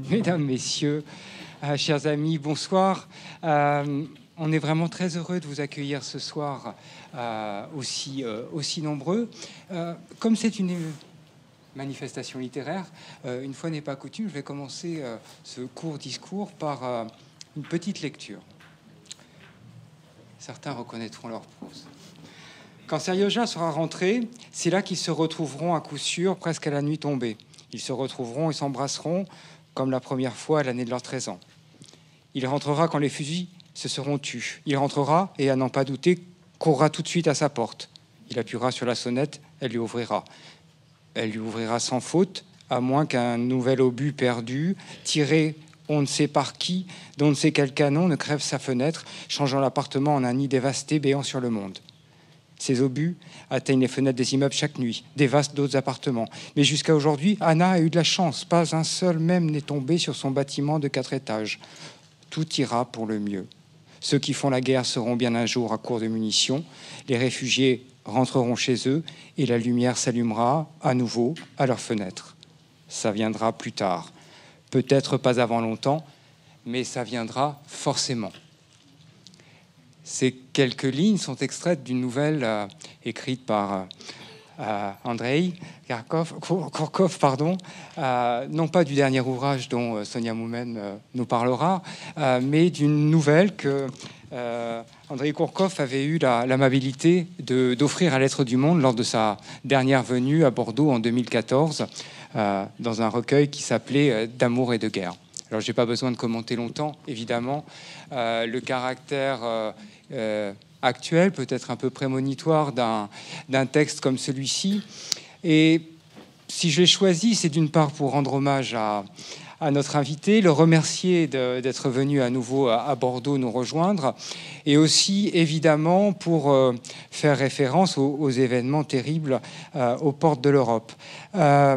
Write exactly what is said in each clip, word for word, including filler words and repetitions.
Mesdames, Messieurs, euh, chers amis, bonsoir. Euh, on est vraiment très heureux de vous accueillir ce soir euh, aussi, euh, aussi nombreux. Euh, comme c'est une manifestation littéraire, euh, une fois n'est pas coutume, je vais commencer euh, ce court discours par euh, une petite lecture. Certains reconnaîtront leur prose. Quand Serioja sera rentré, c'est là qu'ils se retrouveront à coup sûr, presque à la nuit tombée. Ils se retrouveront et s'embrasseront comme la première fois à l'année de leurs treize ans. Il rentrera quand les fusils se seront tus. Il rentrera et, à n'en pas douter, courra tout de suite à sa porte. Il appuiera sur la sonnette, elle lui ouvrira. Elle lui ouvrira sans faute, à moins qu'un nouvel obus perdu, tiré on ne sait par qui, d'on ne sait quel canon, ne crève sa fenêtre, changeant l'appartement en un nid dévasté, béant sur le monde. Ces obus atteignent les fenêtres des immeubles chaque nuit, dévastent d'autres appartements. Mais jusqu'à aujourd'hui, Anna a eu de la chance. Pas un seul même n'est tombé sur son bâtiment de quatre étages. Tout ira pour le mieux. Ceux qui font la guerre seront bien un jour à court de munitions. Les réfugiés rentreront chez eux et la lumière s'allumera à nouveau à leurs fenêtres. Ça viendra plus tard. Peut-être pas avant longtemps, mais ça viendra forcément. Ces quelques lignes sont extraites d'une nouvelle euh, écrite par euh, Andrei Kharkov, Kourkov, pardon, euh, non pas du dernier ouvrage dont euh, Sonia Moumen euh, nous parlera, euh, mais d'une nouvelle que euh, Andrei Kourkov avait eu la, l'amabilité de, d'offrir à Lettres du Monde lors de sa dernière venue à Bordeaux en deux mille quatorze, euh, dans un recueil qui s'appelait euh, « D'amour et de guerre ». Alors, je n'ai pas besoin de commenter longtemps, évidemment, euh, le caractère euh, euh, actuel, peut-être un peu prémonitoire d'un, d'un texte comme celui-ci. Et si je l'ai choisi, c'est d'une part pour rendre hommage à, à notre invité, le remercier de, d'être venu à nouveau à, à Bordeaux nous rejoindre, et aussi, évidemment, pour euh, faire référence aux, aux événements terribles euh, aux portes de l'Europe. Euh,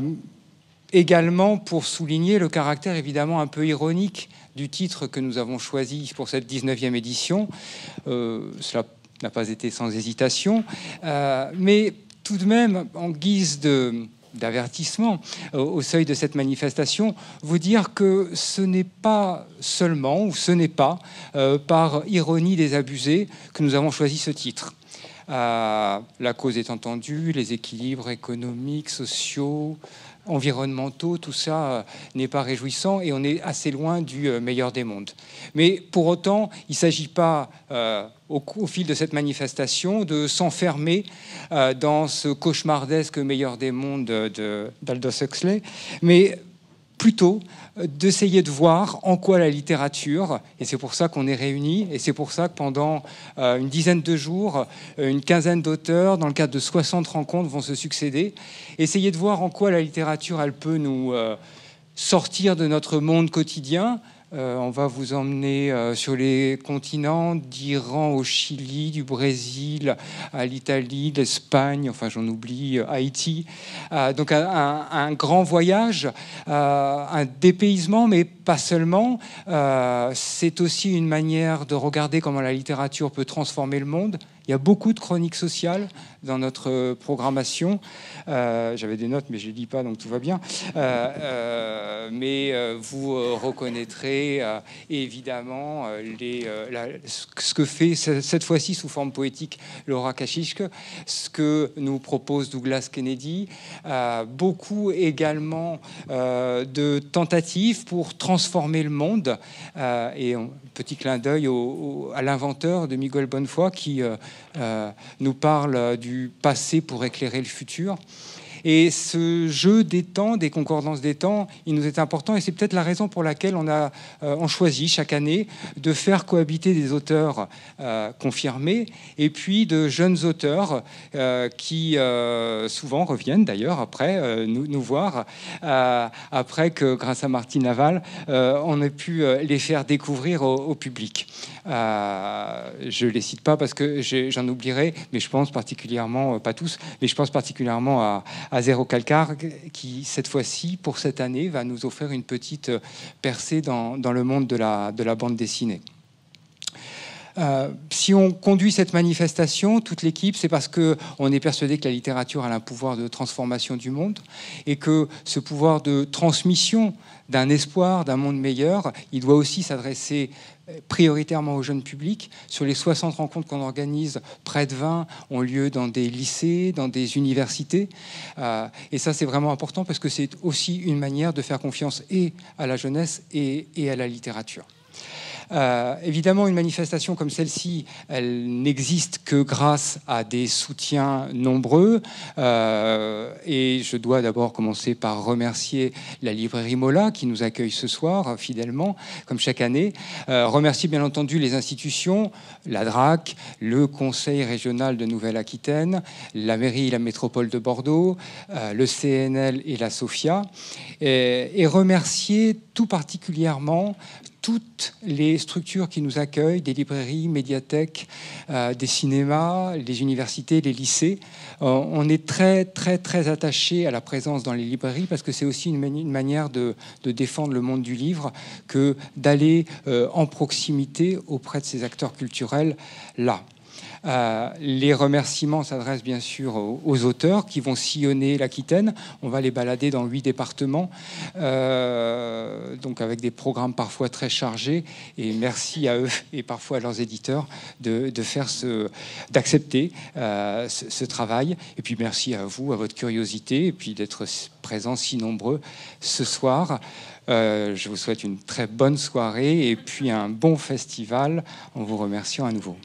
Également pour souligner le caractère évidemment un peu ironique du titre que nous avons choisi pour cette dix-neuvième édition. Euh, cela n'a pas été sans hésitation, euh, mais tout de même, en guise de, d'avertissement euh, au seuil de cette manifestation, vous dire que ce n'est pas seulement, ou ce n'est pas euh, par ironie désabusée que nous avons choisi ce titre. Euh, la cause est entendue, les équilibres économiques, sociaux, environnementaux, tout ça euh, n'est pas réjouissant et on est assez loin du euh, meilleur des mondes. Mais pour autant, il ne s'agit pas, euh, au, au fil de cette manifestation, de s'enfermer euh, dans ce cauchemardesque meilleur des mondes de, d'Aldous Huxley, mais plutôt d'essayer de voir en quoi la littérature, et c'est pour ça qu'on est réunis, et c'est pour ça que pendant euh, une dizaine de jours, une quinzaine d'auteurs, dans le cadre de soixante rencontres, vont se succéder, essayer de voir en quoi la littérature, elle peut nous euh, sortir de notre monde quotidien. Euh, on va vous emmener euh, sur les continents, d'Iran au Chili, du Brésil à l'Italie, l'Espagne, enfin j'en oublie, euh, Haïti. Euh, donc un, un, un grand voyage, euh, un dépaysement, mais pas seulement. Euh, c'est aussi une manière de regarder comment la littérature peut transformer le monde. Il y a beaucoup de chroniques sociales dans notre programmation. Euh, j'avais des notes, mais je ne les lis pas, donc tout va bien. Euh, euh, mais euh, vous euh, reconnaîtrez euh, évidemment euh, les, euh, la, ce que fait cette fois-ci sous forme poétique Laura Kashishk, ce que nous propose Douglas Kennedy. Euh, beaucoup également euh, de tentatives pour transformer le monde. Euh, et un petit clin d'œil au, au, à l'inventeur de Miguel Bonnefoy qui euh, euh, nous parle du passé pour éclairer le futur. Et ce jeu des temps, des concordances des temps, il nous est important et c'est peut-être la raison pour laquelle on a euh, on choisit chaque année de faire cohabiter des auteurs euh, confirmés et puis de jeunes auteurs euh, qui euh, souvent reviennent d'ailleurs après euh, nous, nous voir, euh, après que grâce à Martine Laval, euh, on ait pu les faire découvrir au, au public. Euh, je ne les cite pas parce que j'en oublierai, mais je pense particulièrement, pas tous, mais je pense particulièrement à à Zéro Calcar, qui, cette fois-ci, pour cette année, va nous offrir une petite percée dans, dans le monde de la, de la bande dessinée. Euh, si on conduit cette manifestation, toute l'équipe, c'est parce qu'on est persuadé que la littérature a un pouvoir de transformation du monde et que ce pouvoir de transmission d'un espoir, d'un monde meilleur, il doit aussi s'adresser prioritairement au jeune public. Sur les soixante rencontres qu'on organise, près de vingt ont lieu dans des lycées, dans des universités. Euh, et ça, c'est vraiment important parce que c'est aussi une manière de faire confiance et à la jeunesse et, et à la littérature. Euh, évidemment, une manifestation comme celle-ci, elle n'existe que grâce à des soutiens nombreux. Euh, et je dois d'abord commencer par remercier la librairie Mola qui nous accueille ce soir fidèlement, comme chaque année. Euh, remercier bien entendu les institutions, la D R A C, le Conseil régional de Nouvelle-Aquitaine, la mairie et la métropole de Bordeaux, euh, le C N L et la SOFIA. Et, et remercier tout particulièrement toutes les structures qui nous accueillent, des librairies, médiathèques, euh, des cinémas, les universités, les lycées. Euh, on est très, très, très attaché à la présence dans les librairies parce que c'est aussi une, mani- une manière de, de défendre le monde du livre que d'aller euh, en proximité auprès de ces acteurs culturels-là. Euh, les remerciements s'adressent bien sûr aux, aux auteurs qui vont sillonner l'Aquitaine. On va les balader dans huit départements, euh, donc avec des programmes parfois très chargés. Et merci à eux et parfois à leurs éditeurs de, de faire ce, d'accepter euh, ce, ce travail. Et puis merci à vous, à votre curiosité, et puis d'être présents si nombreux ce soir. Euh, je vous souhaite une très bonne soirée et puis un bon festival en vous remerciant à nouveau.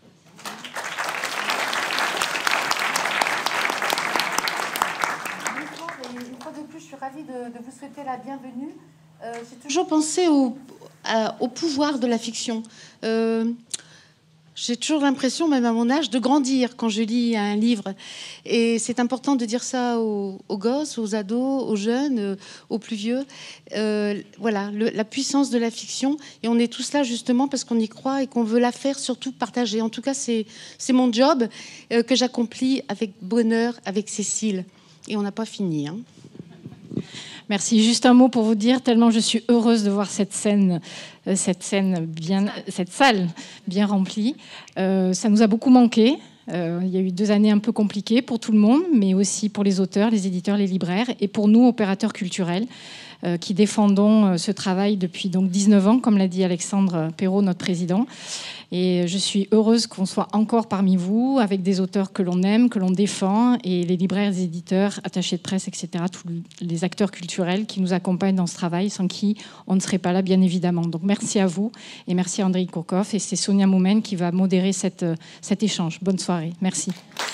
Ravie de, de vous souhaiter la bienvenue. Euh, j'ai toujours pensé au, à, au pouvoir de la fiction. Euh, j'ai toujours l'impression, même à mon âge, de grandir quand je lis un livre. Et c'est important de dire ça aux, aux gosses, aux ados, aux jeunes, euh, aux plus vieux. Euh, voilà, le, la puissance de la fiction. Et on est tous là justement parce qu'on y croit et qu'on veut la faire surtout partager. En tout cas, c'est, c'est mon job euh, que j'accomplis avec bonheur avec Cécile. Et on n'a pas fini, hein. Merci. Juste un mot pour vous dire, tellement je suis heureuse de voir cette scène, cette scène bien, cette salle bien remplie. Euh, ça nous a beaucoup manqué. Euh, il y a eu deux années un peu compliquées pour tout le monde, mais aussi pour les auteurs, les éditeurs, les libraires, et pour nous, opérateurs culturels, euh, qui défendons euh, ce travail depuis donc dix-neuf ans, comme l'a dit Alexandre Perrault, notre président. Et je suis heureuse qu'on soit encore parmi vous, avec des auteurs que l'on aime, que l'on défend, et les libraires, les éditeurs, attachés de presse, et cetera, tous les acteurs culturels qui nous accompagnent dans ce travail, sans qui on ne serait pas là, bien évidemment. Donc merci à vous, et merci à Andrei Kourkov, et c'est Sonia Moumen qui va modérer cette, cet échange. Bonne soirée. Merci.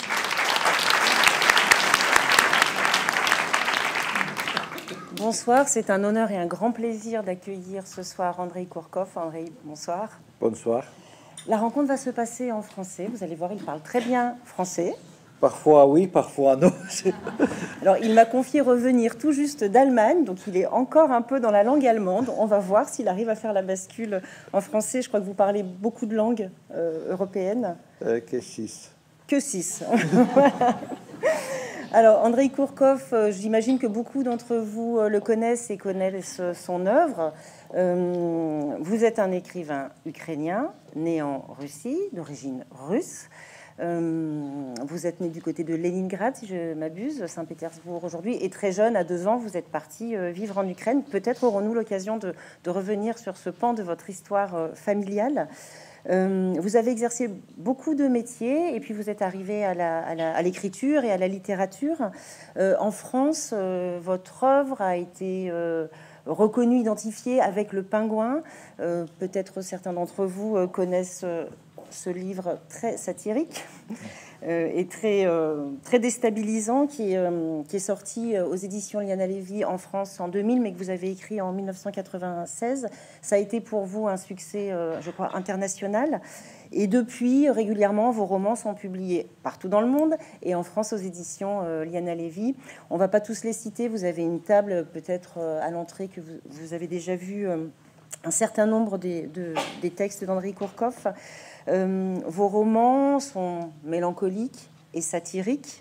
Bonsoir, c'est un honneur et un grand plaisir d'accueillir ce soir Andrei Kourkov. Andrei, bonsoir. Bonsoir. La rencontre va se passer en français. Vous allez voir, il parle très bien français. Parfois oui, parfois non. Alors, il m'a confié revenir tout juste d'Allemagne, donc il est encore un peu dans la langue allemande. On va voir s'il arrive à faire la bascule en français. Je crois que vous parlez beaucoup de langues euh, européennes. Euh, que six. Que six. Voilà. Alors, Andrei Kourkov, euh, j'imagine que beaucoup d'entre vous euh, le connaissent et connaissent son œuvre. Euh, vous êtes un écrivain ukrainien, né en Russie, d'origine russe. Euh, vous êtes né du côté de Leningrad, si je m'abuse, Saint-Pétersbourg aujourd'hui, et très jeune, à deux ans, vous êtes parti euh, vivre en Ukraine. Peut-être aurons-nous l'occasion de, de revenir sur ce pan de votre histoire euh, familiale. Euh, vous avez exercé beaucoup de métiers et puis vous êtes arrivé à, la, à, la, à l'écriture et à la littérature. Euh, en France, euh, votre œuvre a été euh, reconnue, identifiée avec Le Pingouin. Euh, peut-être certains d'entre vous euh, connaissent euh, ce livre très satirique euh, et très, euh, très déstabilisant qui est, euh, qui est sorti aux éditions Liana Levy en France en deux mille, mais que vous avez écrit en mille neuf cent quatre-vingt-seize. Ça a été pour vous un succès, euh, je crois, international. Et depuis, régulièrement, vos romans sont publiés partout dans le monde et en France aux éditions euh, Liana Levy. On ne va pas tous les citer. Vous avez une table peut-être euh, à l'entrée que vous, vous avez déjà vu euh, un certain nombre des, de, des textes d'Andrei Kourkov. Euh, vos romans sont mélancoliques et satiriques.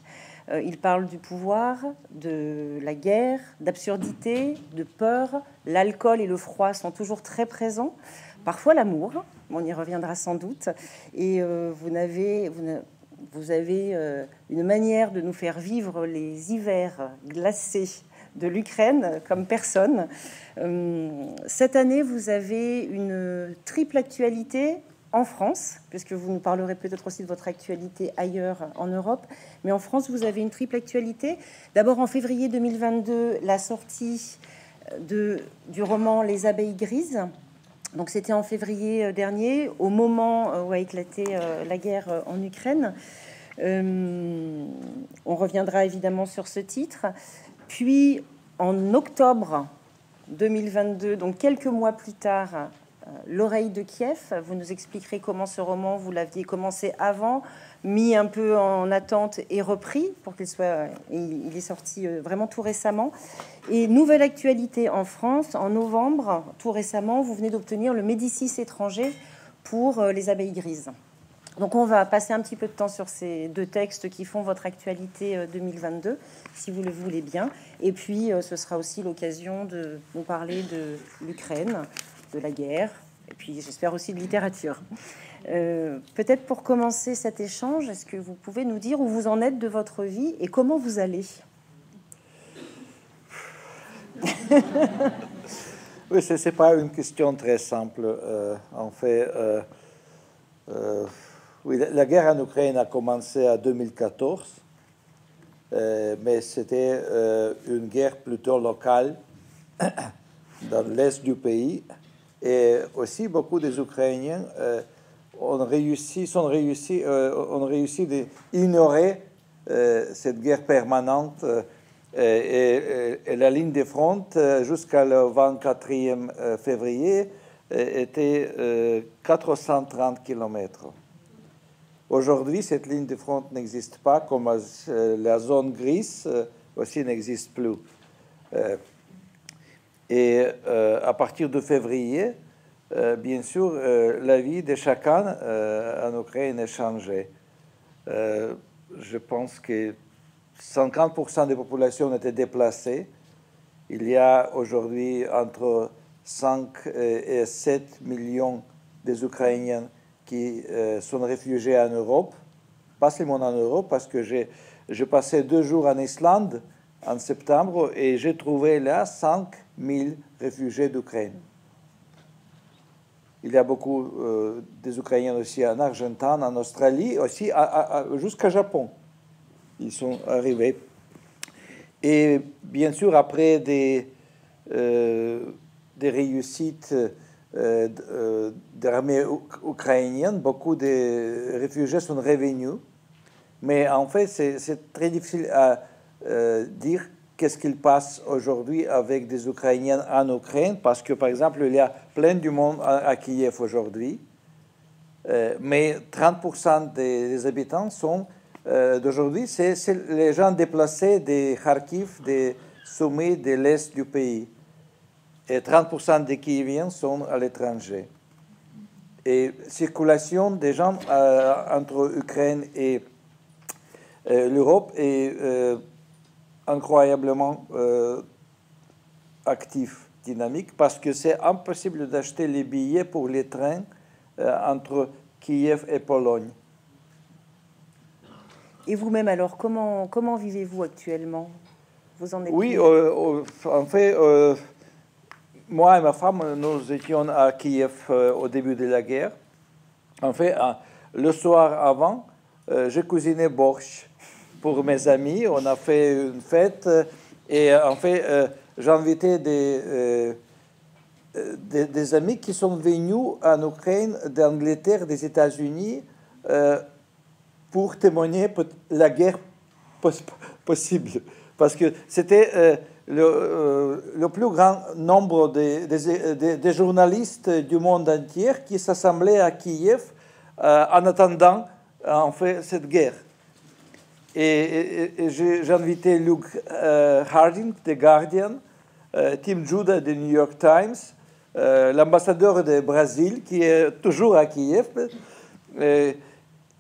Euh, il parle du pouvoir, de la guerre, d'absurdité, de peur. L'alcool et le froid sont toujours très présents. Parfois l'amour, on y reviendra sans doute. Et euh, vous n'avez... Vous ne, Vous avez euh, une manière de nous faire vivre les hivers glacés de l'Ukraine comme personne. Euh, cette année, vous avez une triple actualité en France, puisque vous nous parlerez peut-être aussi de votre actualité ailleurs en Europe. Mais en France, vous avez une triple actualité. D'abord, en février deux mille vingt-deux, la sortie de, du roman Les abeilles grises. Donc, c'était en février dernier, au moment où a éclaté la guerre en Ukraine. Euh, on reviendra évidemment sur ce titre. Puis, en octobre deux mille vingt-deux, donc quelques mois plus tard, L'oreille de Kiev. Vous nous expliquerez comment ce roman, vous l'aviez commencé avant, mis un peu en attente et repris pour qu'il soit... Il est sorti vraiment tout récemment. Et nouvelle actualité en France, en novembre, tout récemment, vous venez d'obtenir le Médicis étranger pour Les abeilles grises. Donc on va passer un petit peu de temps sur ces deux textes qui font votre actualité deux mille vingt-deux, si vous le voulez bien. Et puis ce sera aussi l'occasion de nous parler de l'Ukraine, de la guerre, et puis j'espère aussi de littérature. Euh, peut-être pour commencer cet échange, est-ce que vous pouvez nous dire où vous en êtes de votre vie et comment vous allez? Oui, ce n'est pas une question très simple. Euh, en fait, euh, euh, oui, la guerre en Ukraine a commencé en deux mille quatorze, euh, mais c'était euh, une guerre plutôt locale dans l'est du pays. Et aussi, beaucoup des Ukrainiens euh, ont réussi, sont réussi, euh, ont réussi d'ignorer euh, cette guerre permanente euh, et, et, et la ligne de front euh, jusqu'à le vingt-quatrième février euh, était euh, quatre cent trente kilomètres. Aujourd'hui, cette ligne de front n'existe pas, comme euh, la zone grise euh, aussi n'existe plus. Euh, Et euh, à partir de février, euh, bien sûr, euh, la vie de chacun euh, en Ukraine a changé. Euh, je pense que cinquante pour cent des populations ont été déplacées. Il y a aujourd'hui entre cinq et sept millions des Ukrainiens qui euh, sont réfugiés en Europe. Pas seulement en Europe, parce que j'ai, j'ai passé deux jours en Islande en septembre et j'ai trouvé là cinq mille réfugiés d'Ukraine. Il y a beaucoup euh, des Ukrainiens aussi en Argentine, en Australie, aussi à, à, à, jusqu'au Japon. Ils sont arrivés. Et bien sûr, après des, euh, des réussites euh, de l'armée ukrainienne, beaucoup de réfugiés sont revenus. Mais en fait, c'est, c'est très difficile à euh, dire qu'est-ce qu'il passe aujourd'hui avec des Ukrainiens en Ukraine, parce que, par exemple, il y a plein du monde à, à Kiev aujourd'hui, euh, mais trente pour cent des, des habitants sont euh, d'aujourd'hui, c'est, c'est les gens déplacés des Kharkiv, des sommets de l'Est du pays. Et trente pour cent des Kieviens sont à l'étranger. Et circulation des gens euh, entre Ukraine et euh, l'Europe est euh, incroyablement euh, actif, dynamique, parce que c'est impossible d'acheter les billets pour les trains euh, entre Kiev et Pologne. Et vous-même, alors, comment, comment vivez-vous actuellement? Vous en êtes Oui, euh, en fait, euh, moi et ma femme, nous étions à Kiev euh, au début de la guerre. En fait, euh, le soir avant, euh, j'ai cuisiné borsch pour mes amis. On a fait une fête et en fait, euh, j'ai invité des, euh, des, des amis qui sont venus en Ukraine, d'Angleterre, des États-Unis, euh, pour témoigner la guerre poss possible. Parce que c'était euh, le, euh, le plus grand nombre des de, de, de journalistes du monde entier qui s'assemblaient à Kiev euh, en attendant en fait cette guerre. Et, et, et j'ai invité Luke euh, Harding de Guardian, euh, Tim Judah de New York Times, euh, l'ambassadeur du Brésil qui est toujours à Kiev. Et,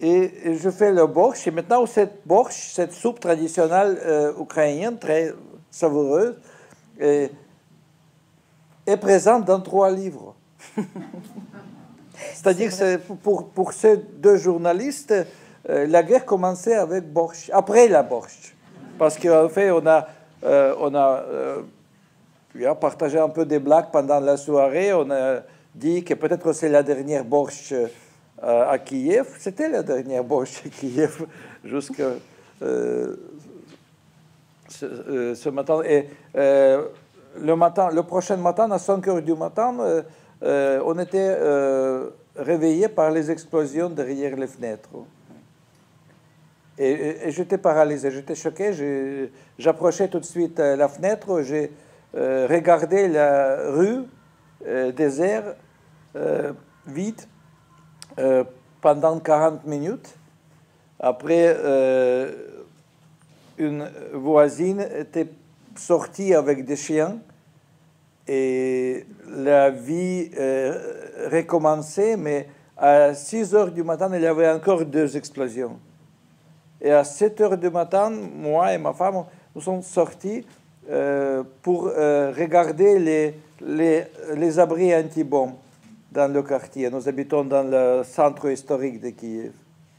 et, et je fais le borsch. Et maintenant, cette borsch, cette soupe traditionnelle euh, ukrainienne, très savoureuse, est, est présente dans trois livres. C'est-à-dire que pour, pour ces deux journalistes, euh, la guerre commençait avec borsch, après la borsch. Parce qu'en fait, on a, euh, on a euh, partagé un peu des blagues pendant la soirée. On a dit que peut-être c'est la dernière borsch euh, à Kiev. C'était la dernière borsch à Kiev jusqu'à euh, ce, euh, ce matin. Et euh, le matin, le prochain matin, à cinq heures du matin, euh, euh, on était euh, réveillés par les explosions derrière les fenêtres. Et, et, et j'étais paralysé, j'étais choqué. J'approchais tout de suite la fenêtre, j'ai euh, regardé la rue euh, désert, euh, vide, euh, pendant quarante minutes. Après, euh, une voisine était sortie avec des chiens et la vie euh, recommençait, mais à six heures du matin, il y avait encore deux explosions. Et à sept heures du matin, moi et ma femme, nous sommes sortis euh, pour euh, regarder les, les, les abris anti-bombes dans le quartier. Nous habitons dans le centre historique de Kiev.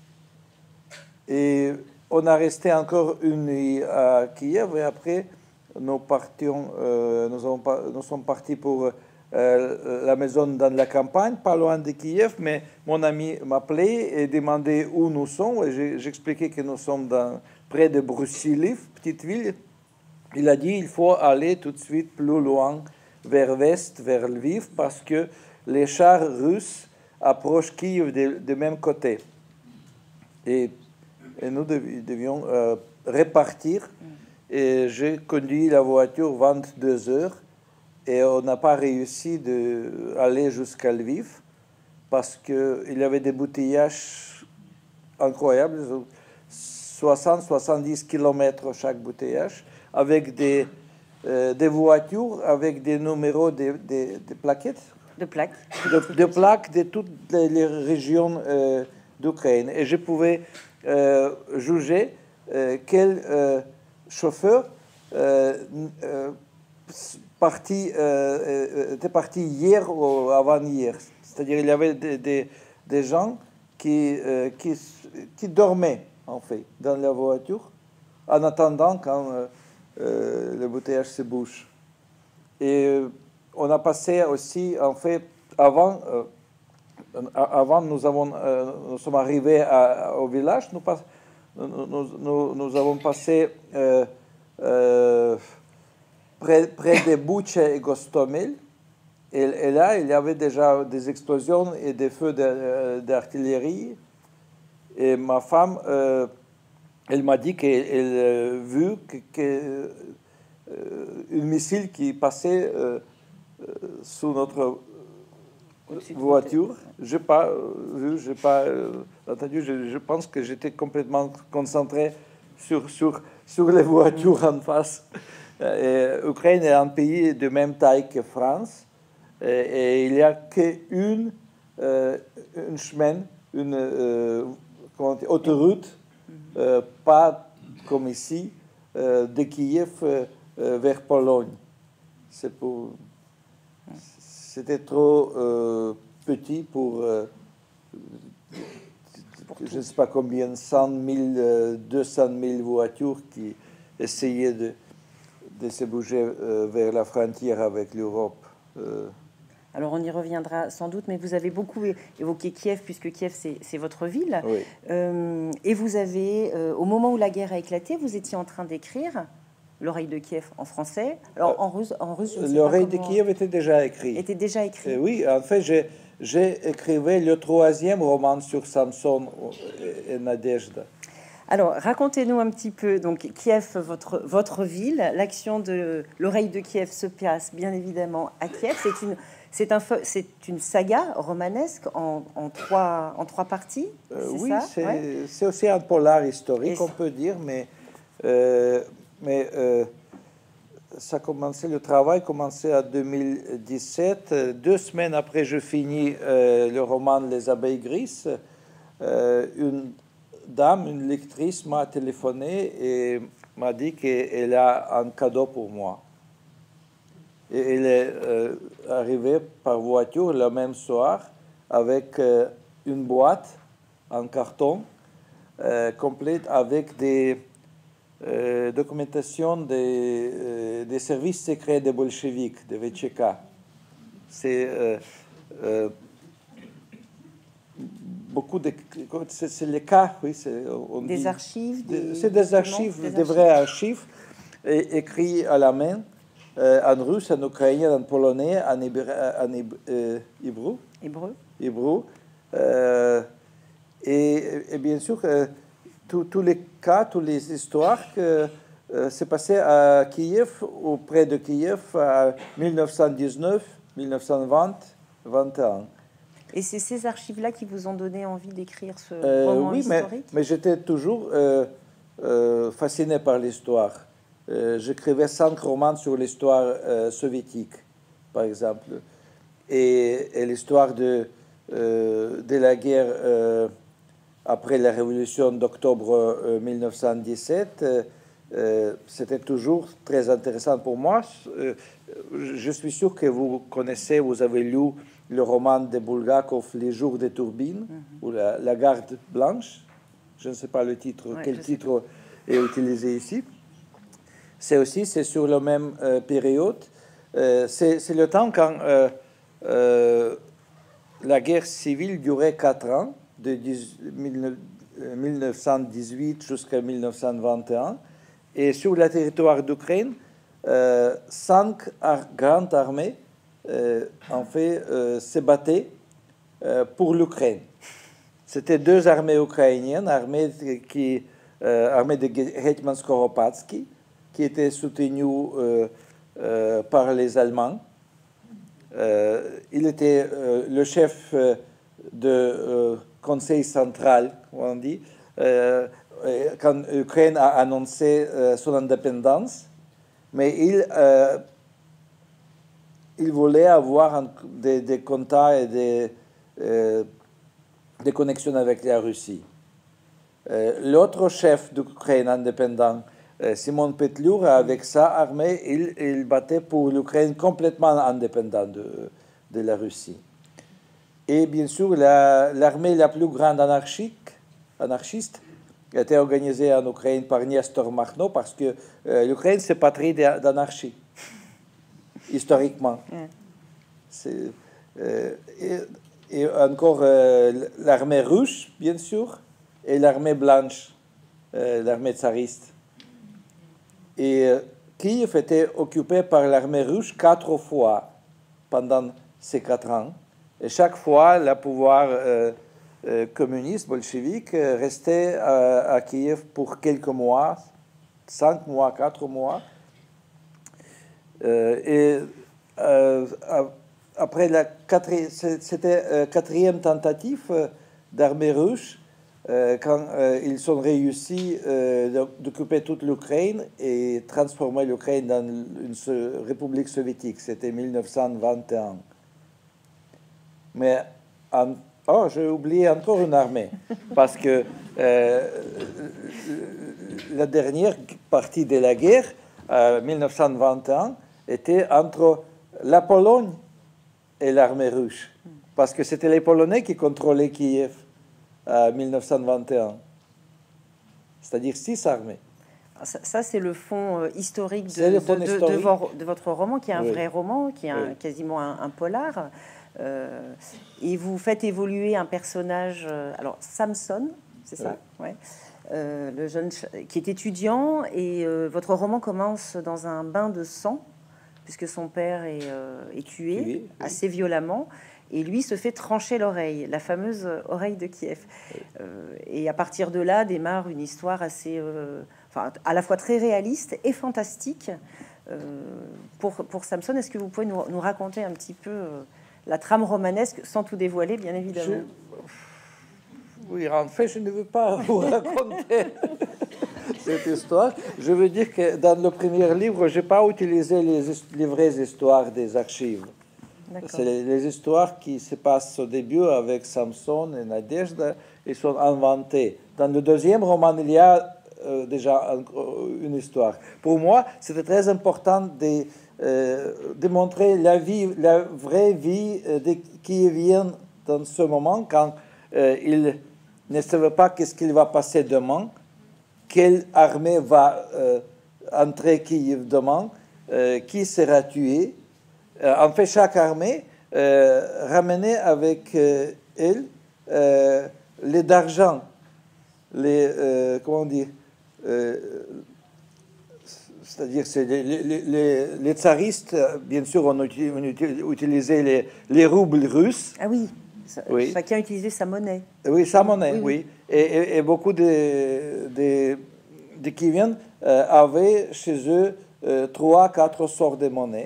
Et on a resté encore une nuit à Kiev et après, nous, partions, euh, nous, avons, nous sommes partis pour euh, la maison dans la campagne, pas loin de Kiev, mais mon ami m'appelait et demandait où nous sommes. Et j'expliquais que nous sommes dans, près de Brusilov, petite ville. Il a dit il faut aller tout de suite plus loin, vers l'est, vers Lviv, parce que les chars russes approchent Kiev de, de même côté. Et, et nous devions euh, repartir. Et j'ai conduit la voiture vingt-deux heures. Et on n'a pas réussi d'aller jusqu'à Lviv parce qu'il y avait des bouteillages incroyables, soixante à soixante-dix kilomètres chaque bouteillages, avec des, euh, des voitures, avec des numéros de, de, de plaquettes. De plaques. De, de plaques de toutes les régions euh, d'Ukraine. Et je pouvais euh, juger euh, quel euh, chauffeur euh, euh, Parti, euh, était parti hier ou avant-hier. C'est-à-dire qu'il y avait des, des, des gens qui, euh, qui, qui dormaient, en fait, dans la voiture, en attendant quand euh, euh, le bouteillage se bouge. Et euh, on a passé aussi, en fait, avant, euh, avant nous, avons, euh, nous sommes arrivés à, au village, nous, pas, nous, nous, nous avons passé... Euh, euh, Près, près de Bucha et Gostomel. Et, et là, il y avait déjà des explosions et des feux d'artillerie. Et ma femme, euh, elle m'a dit qu'elle a vu que, que, euh, un missile qui passait euh, sous notre voiture. Je n'ai pas vu, je n'ai pas euh, entendu. Je, je pense que j'étais complètement concentré sur, sur, sur les voitures en face. L'Ukraine est un pays de même taille que France et, et il n'y a qu'une euh, une chemin, une euh, comment dire, autoroute, euh, pas comme ici, euh, de Kiev euh, vers Pologne. C'est pour, c'était trop euh, petit pour, euh, je ne sais pas combien, cent mille, deux cent mille voitures qui essayaient de de se bouger euh, vers la frontière avec l'Europe. Euh. Alors on y reviendra sans doute, mais vous avez beaucoup évoqué Kiev, puisque Kiev c'est votre ville. Oui. Euh, et vous avez, euh, au moment où la guerre a éclaté, vous étiez en train d'écrire L'oreille de Kiev en français. Alors euh, en russe, en russe L'oreille de Kiev était déjà écrit. Était déjà écrit. Euh, oui, en fait, j'ai écrivé le troisième roman sur Samson et Nadezhda. Alors, racontez-nous un petit peu, donc, Kiev, votre, votre ville. L'action de l'oreille de Kiev se passe, bien évidemment, à Kiev. C'est une, c'est un, c'est une saga romanesque en, en, trois, en trois parties. Euh, c'est oui, ça c'est ouais. aussi un polar historique, on peut dire, mais, euh, mais euh, ça a commencé, le travail commençait en deux mille dix-sept. Deux semaines après, je finis euh, le roman Les abeilles grises. euh, une dame, une lectrice m'a téléphoné et m'a dit qu'elle a un cadeau pour moi. Et elle est euh, arrivée par voiture le même soir avec euh, une boîte en carton euh, complète avec des euh, documentations des, euh, des services secrets des bolcheviks, des V T K. C'est euh, euh, beaucoup de... C'est les cas, oui. On des dit, archives des, C'est des archives, des, des vraies archives, et, écrits à la main, euh, en russe, en ukrainien, en polonais, en hébreu. En euh, hébreu. Hébreu. hébreu. Euh, et, et bien sûr, euh, tous les cas, toutes les histoires que euh, s'est passé à Kiev, auprès de Kiev, en mille neuf cent dix-neuf, mille neuf cent vingt, vingt et un. Et c'est ces archives-là qui vous ont donné envie d'écrire ce euh, roman oui, historique? mais, mais j'étais toujours euh, euh, fasciné par l'histoire. Euh, J'écrivais cinq romans sur l'histoire euh, soviétique, par exemple, et, et l'histoire de, euh, de la guerre euh, après la révolution d'octobre euh, mille neuf cent dix-sept. Euh, euh, C'était toujours très intéressant pour moi. Euh, je suis sûr que vous connaissez, vous avez lu le roman de Bulgakov, Les jours des turbines, mm-hmm. ou la, la garde blanche. Je ne sais pas le titre, ouais, quel titre est utilisé ici. C'est aussi, c'est sur la même euh, période. Euh, c'est le temps quand euh, euh, la guerre civile durait quatre ans, de mille neuf cent dix-huit jusqu'à mille neuf cent vingt et un. Et sur le territoire d'Ukraine, euh, cinq ar grandes armées euh, en fait, euh, se battaient euh, pour l'Ukraine. C'était deux armées ukrainiennes, armées, qui, euh, armée de Hetman Skoropadsky, qui étaient soutenues euh, euh, par les Allemands. Euh, il était euh, le chef euh, de euh, conseil central, on dit, euh, quand l'Ukraine a annoncé euh, son indépendance, mais il, euh, il voulait avoir un, des, des contacts et des, euh, des connexions avec la Russie. Euh, L'autre chef d'Ukraine indépendant, euh, Simon Petlur, avec sa armée, il, il battait pour l'Ukraine complètement indépendante de, de la Russie. Et bien sûr, l'armée la, la plus grande anarchique, anarchiste était organisée en Ukraine par Nestor Makhno, parce que euh, l'Ukraine, c'est patrie d'anarchie, historiquement. Mm. Euh, et, et encore euh, l'armée russe, bien sûr, et l'armée blanche, euh, l'armée tsariste. Et euh, Kiev était occupé par l'armée russe quatre fois pendant ces quatre ans. Et chaque fois, le pouvoir euh, euh, communiste, bolchevique, euh, restait à, à Kiev pour quelques mois, cinq mois, quatre mois. Euh, et euh, après la quatrième, c'était euh, quatrième tentative euh, d'armée russe, euh, quand euh, ils ont réussi euh, d'occuper toute l'Ukraine et transformer l'Ukraine dans une république soviétique. C'était mille neuf cent vingt et un. Mais, en, oh, j'ai oublié encore une armée, parce que euh, la dernière partie de la guerre, euh, mille neuf cent vingt et un, était entre la Pologne et l'armée russe, parce que c'était les Polonais qui contrôlaient Kiev en mille neuf cent vingt et un, c'est-à-dire six armées. Ça, ça c'est le fond euh, historique, de, le fond de, historique. De, de, vo de votre roman, qui est un oui. vrai roman, qui est oui. un, quasiment un, un polar. Euh, et vous faites évoluer un personnage, euh, alors Samson, c'est ça, oui. ouais. euh, le jeune qui est étudiant, et euh, votre roman commence dans un bain de sang, puisque son père est, euh, est tué oui, oui. assez violemment, et lui se fait trancher l'oreille, la fameuse oreille de Kiev. Oui. Euh, et à partir de là démarre une histoire assez, euh, enfin, à la fois très réaliste et fantastique. Euh, pour, pour Samson, est-ce que vous pouvez nous, nous raconter un petit peu euh, la trame romanesque, sans tout dévoiler, bien évidemment? Je... Oui, en fait, je ne veux pas vous raconter cette histoire. Je veux dire que dans le premier livre, je n'ai pas utilisé les, les vraies histoires des archives. C'est les, les histoires qui se passent au début avec Samson et Nadejda, ils sont inventées. Dans le deuxième roman, il y a euh, déjà une histoire. Pour moi, c'était très important de, euh, de montrer la vie, la vraie vie de qui vient dans ce moment, quand euh, il ne savait pas qu'est-ce qu'il va passer demain, quelle armée va euh, entrer Kiev demain, euh, qui sera tué. Euh, en fait, chaque armée euh, ramenait avec euh, elle euh, les d'argent, les euh, comment dire, euh, c'est-à-dire c'est les, les, les, les tsaristes, bien sûr, on, uti, on utilisait les, les roubles russes. Ah oui. Oui. Chacun utilisait sa monnaie. Oui, sa monnaie, oui. oui. Et, et, et beaucoup de, de, de qui viennent euh, avaient chez eux euh, trois, quatre sortes de monnaie.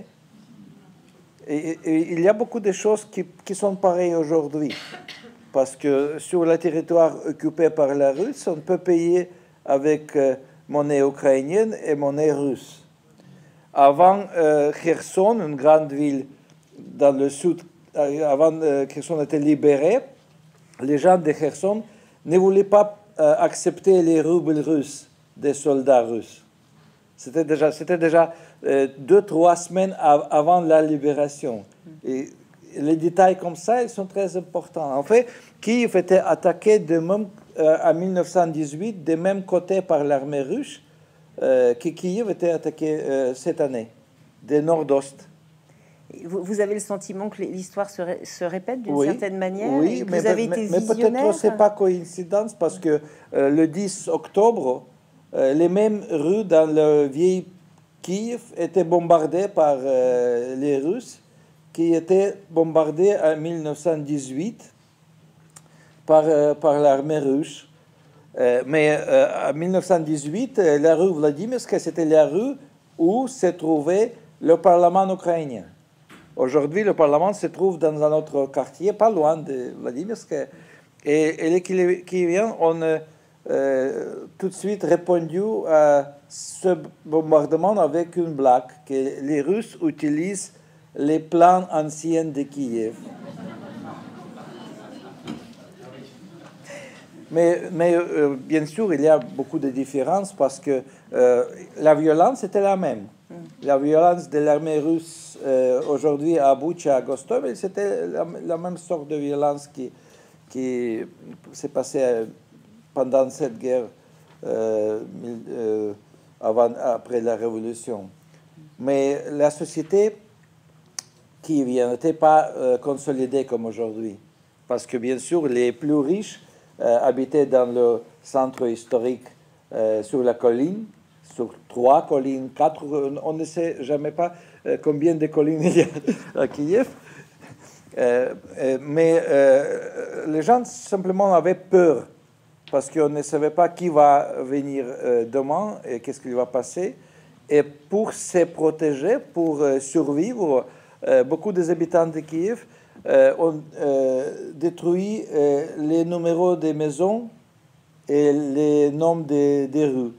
Et, et, et il y a beaucoup de choses qui, qui sont pareilles aujourd'hui. Parce que sur le territoire occupé par la Russie, on peut payer avec euh, monnaie ukrainienne et monnaie russe. Avant euh, Kherson, une grande ville dans le sud, avant que Kherson était libéré, les gens de Kherson ne voulaient pas euh, accepter les roubles russes des soldats russes. C'était déjà, c'était déjà euh, deux, trois semaines av avant la libération. Et les détails comme ça, ils sont très importants. En fait, Kiev était attaqué de même, euh, en mille neuf cent dix-huit, des mêmes côtés par l'armée russe euh, que Kiev était attaqué euh, cette année, des nord-est. Vous avez le sentiment que l'histoire se, ré, se répète d'une oui, certaine manière oui, et que mais, vous avez mais, été mais peut-être c'est pas coïncidence parce que euh, le dix octobre, euh, les mêmes rues dans le vieil Kiev étaient bombardées par euh, les Russes qui étaient bombardés en mille neuf cent dix-huit par, euh, par l'armée russe. Euh, mais euh, en mille neuf cent dix-huit, la rue Vladimirska, c'était la rue où se trouvait le Parlement ukrainien. Aujourd'hui, le Parlement se trouve dans un autre quartier, pas loin de Vladimirska. Et, et les Kieviens ont euh, tout de suite répondu à ce bombardement avec une blague, que les Russes utilisent les plans anciens de Kiev. Mais, mais euh, bien sûr, il y a beaucoup de différences parce que euh, la violence était la même. La violence de l'armée russe euh, aujourd'hui à Butcha, à Gostov, c'était la, la même sorte de violence qui, qui s'est passée pendant cette guerre euh, euh, avant, après la Révolution. Mais la société qui n'était pas euh, consolidée comme aujourd'hui. Parce que bien sûr, les plus riches euh, habitaient dans le centre historique euh, sur la colline, sur trois collines, quatre, on ne sait jamais pas euh, combien de collines il y a à Kiev. Euh, euh, mais euh, les gens simplement avaient peur parce qu'on ne savait pas qui va venir euh, demain et qu'est-ce qui va passer. Et pour se protéger, pour euh, survivre, euh, beaucoup des habitants de Kiev euh, ont euh, détruit euh, les numéros des maisons et les noms des, des rues.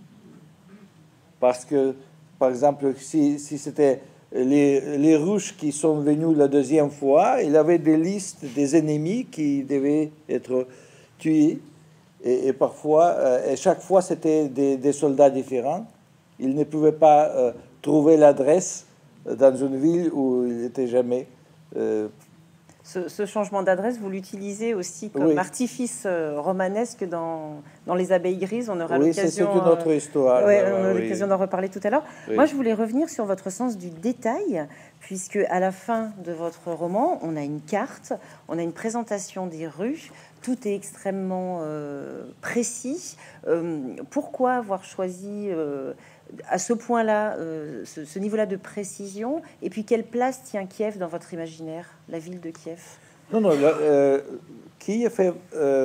Parce que, par exemple, si, si c'était les, les Russes qui sont venus la deuxième fois, il y avait des listes des ennemis qui devaient être tués. Et, et parfois, euh, et chaque fois, c'était des, des soldats différents. Ils ne pouvaient pas euh, trouver l'adresse dans une ville où il n'était jamais. Euh, Ce, ce changement d'adresse, vous l'utilisez aussi comme oui. artifice euh, romanesque dans, dans les Abeilles Grises. On aura oui, l'occasion. c'est une autre histoire. Euh, ouais, ouais, on aura oui. l'occasion d'en reparler tout à l'heure. Oui. Moi, je voulais revenir sur votre sens du détail, puisque à la fin de votre roman, on a une carte, on a une présentation des rues. Tout est extrêmement euh, précis. Euh, pourquoi avoir choisi euh, à ce point-là, euh, ce, ce niveau-là de précision? Et puis, quelle place tient Kiev dans votre imaginaire, la ville de Kiev? Non, non, le, euh, Kiev est... Euh,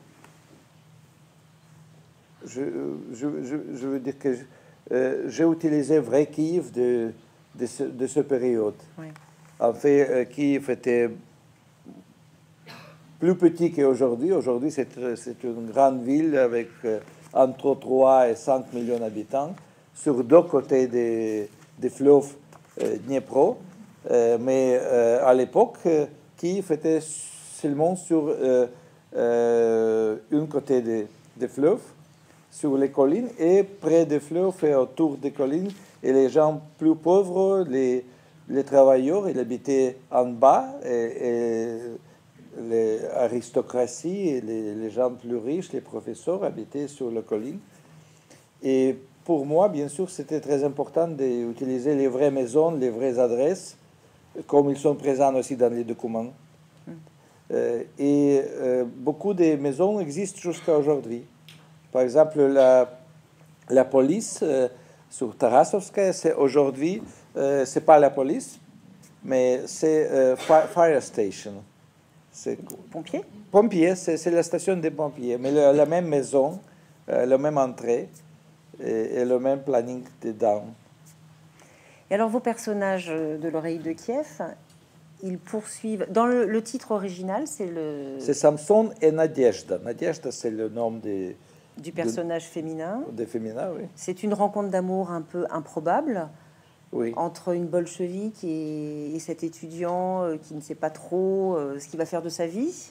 je, je, je, je veux dire que euh, j'ai utilisé vrai Kiev de, de, ce, de cette période. Oui. En fait, euh, Kiev était plus petit qu'aujourd'hui. Aujourd'hui, c'est une grande ville avec euh, entre trois et cinq millions d'habitants sur deux côtés des, des fleuves euh, Dniepro. Euh, mais euh, à l'époque, euh, Kiev était seulement sur euh, euh, un côté des de fleuves, sur les collines, et près des fleuves et autour des collines. Et les gens plus pauvres, les, les travailleurs, ils habitaient en bas, et, et l'aristocratie et les, les gens plus riches, les professeurs, habitaient sur la colline. Et pour moi, bien sûr, c'était très important d'utiliser les vraies maisons, les vraies adresses, comme ils sont présents aussi dans les documents. Mm. Euh, et euh, beaucoup de maisons existent jusqu'à aujourd'hui. Par exemple, la, la police euh, sur Tarasovskaya, c'est aujourd'hui, euh, c'est pas la police, mais c'est euh, fire station. C'est pompier. Pompier, c'est la station des pompiers, mais le, la même maison, euh, la même entrée et, et le même planning dedans. Et alors, vos personnages de l'oreille de Kiev, ils poursuivent... Dans le, le titre original, c'est le... C'est Samson et Nadezhda. Nadezhda, c'est le nom des... du personnage de, féminin. Des féminins, oui. C'est une rencontre d'amour un peu improbable, oui, entre une bolchevique et, et cet étudiant euh, qui ne sait pas trop euh, ce qu'il va faire de sa vie.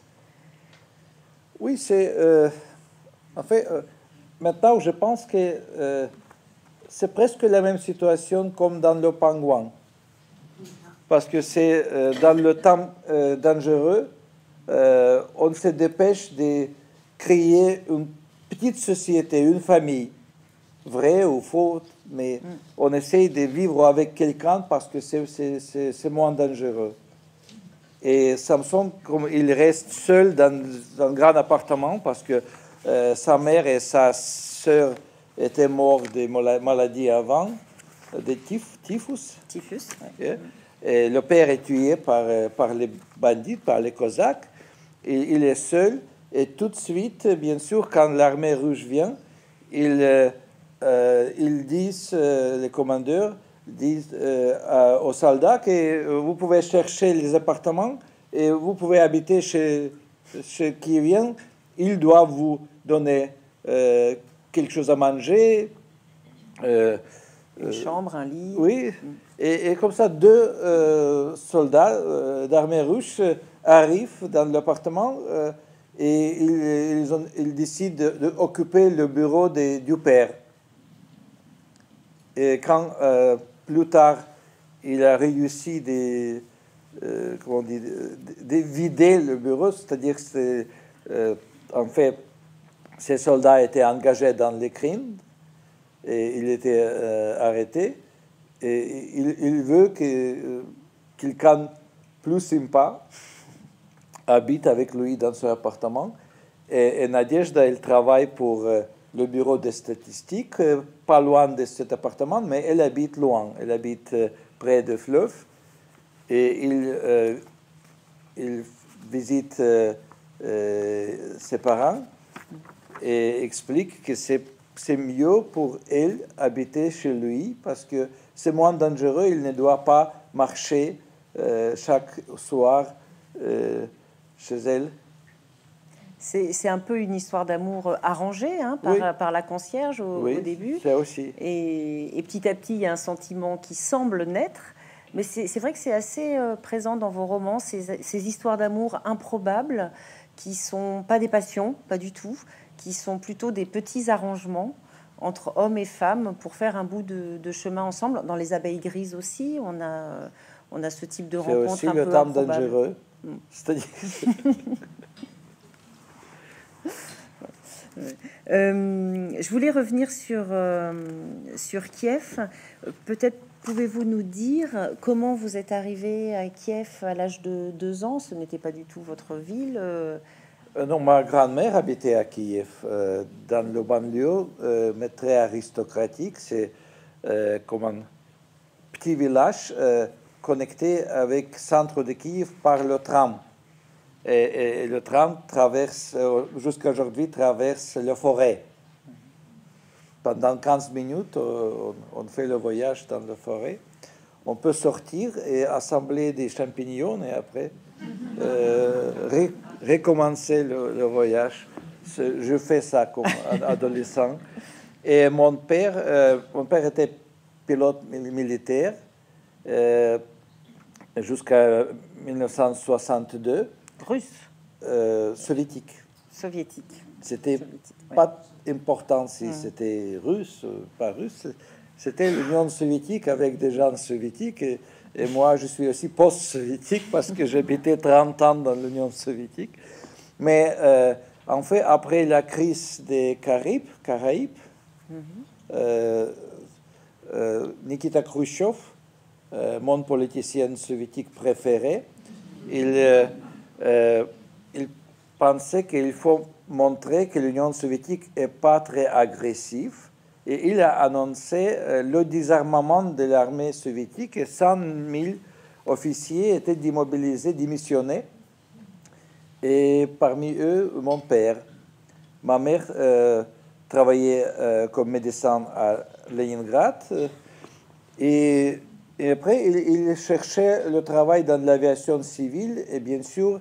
Oui, c'est... Euh, en fait, euh, maintenant, je pense que euh, c'est presque la même situation comme dans le Pingouin. Parce que c'est euh, dans le temps euh, dangereux, euh, on se dépêche de créer une petite société, une famille, vrai ou faux, mais mm. on essaye de vivre avec quelqu'un parce que c'est moins dangereux. Et Samson, comme il reste seul dans, dans un grand appartement parce que euh, sa mère et sa sœur étaient morts de maladies avant, de typh, typhus. Typhus, ouais. Yeah. Et le père est tué par, par les bandits, par les Cosaques. Et il est seul. Et tout de suite, bien sûr, quand l'armée rouge vient, ils, euh, ils disent, euh, les commandeurs disent euh, aux soldats que vous pouvez chercher les appartements et vous pouvez habiter chez, chez qui vient. Ils doivent vous donner euh, quelque chose à manger. Euh, Une euh, chambre, un lit. Oui. Et, et comme ça, deux euh, soldats euh, d'armée russe arrivent dans l'appartement euh, et ils, ils, ont, ils décident d'occuper le bureau de, du père. Et quand euh, plus tard, il a réussi de, euh, comment on dit, de, de vider le bureau, c'est-à-dire que euh, en fait, ces soldats étaient engagés dans les crimes et il était euh, arrêté. Et il, il veut que euh, quelqu'un plus sympa habite avec lui dans son appartement. Et, et Nadezhda, elle travaille pour euh, le bureau des statistiques, euh, pas loin de cet appartement, mais elle habite loin. Elle habite euh, près du fleuve. Et il, euh, il visite euh, euh, ses parents et explique que c'est c'est mieux pour elle habiter chez lui parce que c'est moins dangereux. Il ne doit pas marcher euh, chaque soir euh, chez elle. C'est un peu une histoire d'amour arrangée hein, par, oui. par la concierge au, oui, au début. C'est aussi. Et, et petit à petit, il y a un sentiment qui semble naître. Mais c'est vrai que c'est assez euh, présent dans vos romans, ces, ces histoires d'amour improbables qui sont pas des passions, pas du tout, qui sont plutôt des petits arrangements entre hommes et femmes pour faire un bout de, de chemin ensemble. Dans Les Abeilles Grises aussi, on a, on a ce type de rencontre aussi un le peu temps improbable. Dangereux. Mm. C'est-à-dire... euh, je voulais revenir sur, euh, sur Kiev. Peut-être pouvez-vous nous dire comment vous êtes arrivé à Kiev à l'âge de deux ans? Ce n'était pas du tout votre ville. Euh, non, ma grand-mère habitait à Kiev, euh, dans le banlieue, euh, mais très aristocratique. C'est euh, comme un petit village euh, connecté avec le centre de Kiev par le tram. Et, et, et le tram traverse, euh, jusqu'à aujourd'hui, traverse la forêt. Pendant quinze minutes, euh, on, on fait le voyage dans la forêt. On peut sortir et assembler des champignons et après euh, ré, recommencer le, le voyage. Je fais ça comme adolescent. Et mon père, euh, mon père était pilote militaire. Euh, jusqu'à mille neuf cent soixante-deux. Russe. Euh, soviétique. Soviétique. C'était ouais. pas important si mmh. c'était russe ou pas russe. C'était l'Union soviétique avec des gens soviétiques. Et, et moi, je suis aussi post-soviétique parce que j'habitais trente ans dans l'Union soviétique. Mais euh, en fait, après la crise des Caraïbes, Caraïbes mmh. euh, euh, Nikita Khrouchtchev, euh, mon politicien soviétique préféré, il, euh, euh, il pensait qu'il faut montrer que l'Union soviétique n'est pas très agressive. Et il a annoncé euh, le désarmement de l'armée soviétique et cent mille officiers étaient démobilisés, démissionnés. Et parmi eux, mon père. Ma mère euh, travaillait euh, comme médecin à Leningrad. Et, et après, il, il cherchait le travail dans l'aviation civile. Et bien sûr,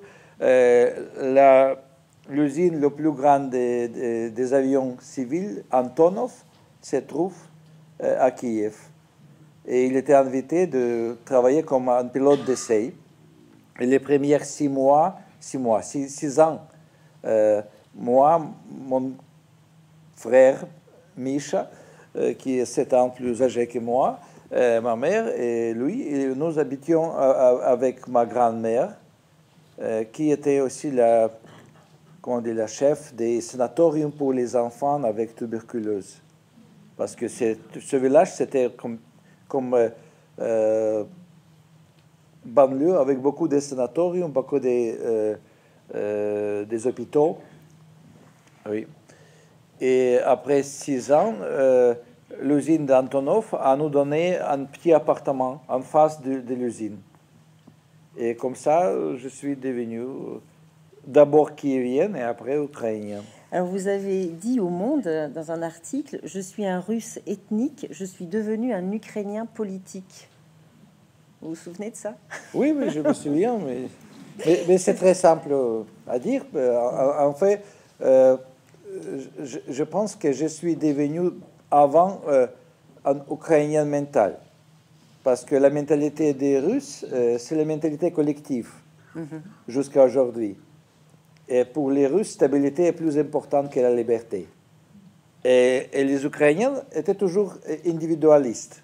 euh, l'usine la plus grande des, des, des avions civils, Antonov, se trouve euh, à Kiev. Et il était invité de travailler comme un pilote d'essai. Et les premiers six mois, six mois, six, six ans, euh, moi, mon frère Misha, euh, qui est sept ans plus âgé que moi, euh, ma mère et lui, et nous habitions euh, avec ma grand-mère, euh, qui était aussi la, comment dire, la chef des sanatoriums pour les enfants avec tuberculose. Parce que ce village, c'était comme, comme euh, euh, banlieue avec beaucoup de sanatoriums, beaucoup de, euh, euh, des hôpitaux. Oui. Et après six ans, euh, l'usine d'Antonov a nous donné un petit appartement en face de, de l'usine. Et comme ça, je suis devenu d'abord kievien et après ukrainien. Alors vous avez dit au Monde, dans un article, « Je suis un Russe ethnique, je suis devenu un Ukrainien politique ». Vous vous souvenez de ça? Oui, oui, je me souviens, mais, mais, mais c'est très simple à dire. En, en fait, euh, je, je pense que je suis devenu avant euh, un Ukrainien mental. Parce que la mentalité des Russes, euh, c'est la mentalité collective, mm-hmm. jusqu'à aujourd'hui. Et pour les Russes, stabilité est plus importante que la liberté. Et, et les Ukrainiens étaient toujours individualistes.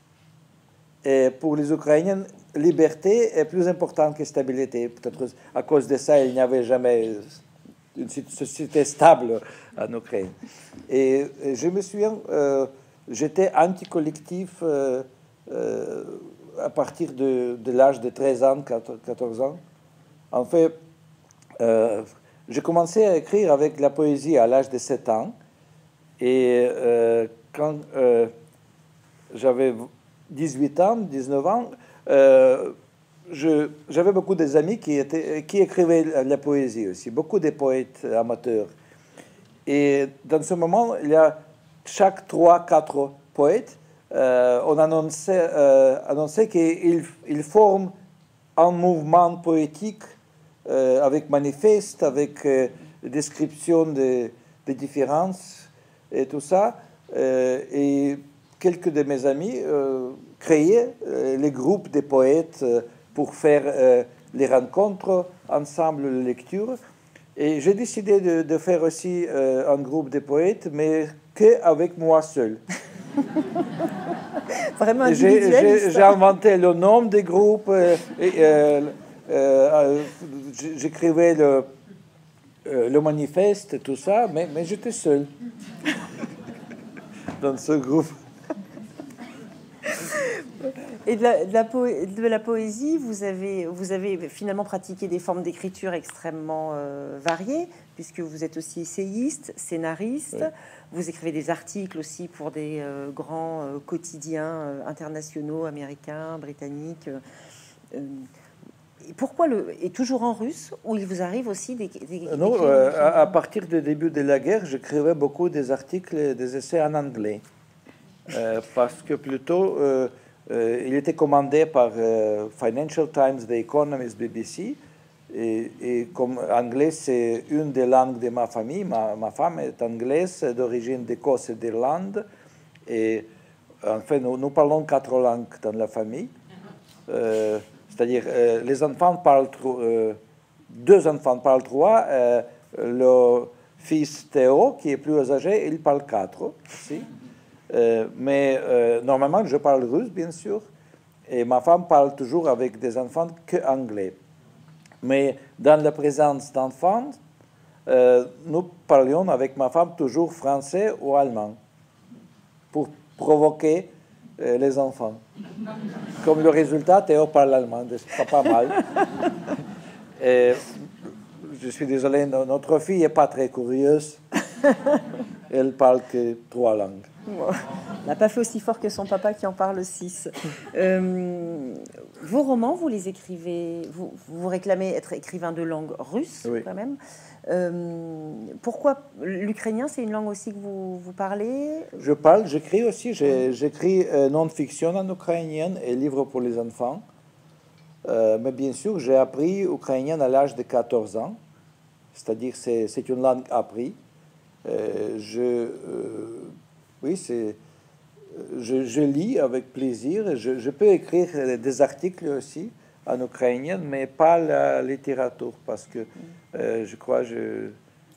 Et pour les Ukrainiens, liberté est plus importante que stabilité. Peut-être à cause de ça, il n'y avait jamais une société stable en Ukraine. Et, et je me souviens, euh, j'étais anti-collectif euh, euh, à partir de, de l'âge de treize ans, quatorze ans. En fait, euh, j'ai commencé à écrire avec la poésie à l'âge de sept ans. Et euh, quand euh, j'avais dix-huit ans, dix-neuf ans, euh, j'avais beaucoup d'amis qui, étaient, qui écrivaient la poésie aussi, beaucoup de poètes amateurs. Et dans ce moment, il y a chaque trois, quatre poètes, euh, on annonçait, euh, annonçait qu'ils ils forment un mouvement poétique euh, avec manifeste, avec euh, description des de différences et tout ça. Euh, et quelques de mes amis euh, créaient euh, les groupes de poètes euh, pour faire euh, les rencontres ensemble, les lectures. Et j'ai décidé de, de faire aussi euh, un groupe de poètes, mais qu'avec moi seul. Vraiment individualiste. J'ai inventé le nom des groupes, euh, et, euh, euh, j'écrivais le, euh, le manifeste, tout ça, mais, mais j'étais seul dans ce groupe. Et de la, de, la po de la poésie, vous avez, vous avez finalement pratiqué des formes d'écriture extrêmement euh, variées, puisque vous êtes aussi essayiste, scénariste, oui. Vous écrivez des articles aussi pour des euh, grands euh, quotidiens euh, internationaux, américains, britanniques. Euh, et pourquoi le... Et toujours en russe, ou il vous arrive aussi des... des non, euh, à, à partir du début de la guerre, j'écrivais beaucoup des articles, des essais en anglais, euh, parce que plutôt... Euh, Euh, il était commandé par euh, Financial Times, The Economist, B B C. Et, et comme anglais, c'est une des langues de ma famille. Ma, ma femme est anglaise, d'origine d'Écosse et d'Irlande. Et en fait, nous, nous parlons quatre langues dans la famille. Euh, C'est-à-dire, euh, les enfants parlent trop, euh, deux enfants parlent trois, euh, le fils Théo, qui est plus âgé, il parle quatre aussi. Euh, mais euh, normalement, je parle russe, bien sûr, et ma femme parle toujours avec des enfants que anglais. Mais dans la présence d'enfants, euh, nous parlions avec ma femme toujours français ou allemand pour provoquer euh, les enfants. Comme le résultat, Théo parle allemand, c'est pas mal. Et, je suis désolé, notre fille n'est pas très curieuse. Elle parle que trois langues. Elle n'a pas fait aussi fort que son papa qui en parle six. Euh, vos romans, vous les écrivez, vous, vous réclamez être écrivain de langue russe, oui. Quand même. Euh, pourquoi l'ukrainien, c'est une langue aussi que vous, vous parlez? Je parle, j'écris aussi. J'écris euh, non-fiction en ukrainien et livres pour les enfants. Euh, mais bien sûr, j'ai appris ukrainien à l'âge de quatorze ans. C'est-à-dire c'est c'est une langue apprise. Euh, je, euh, oui, c'est, je, je lis avec plaisir. Je, je peux écrire des articles aussi en ukrainien, mais pas la littérature, parce que euh, je crois que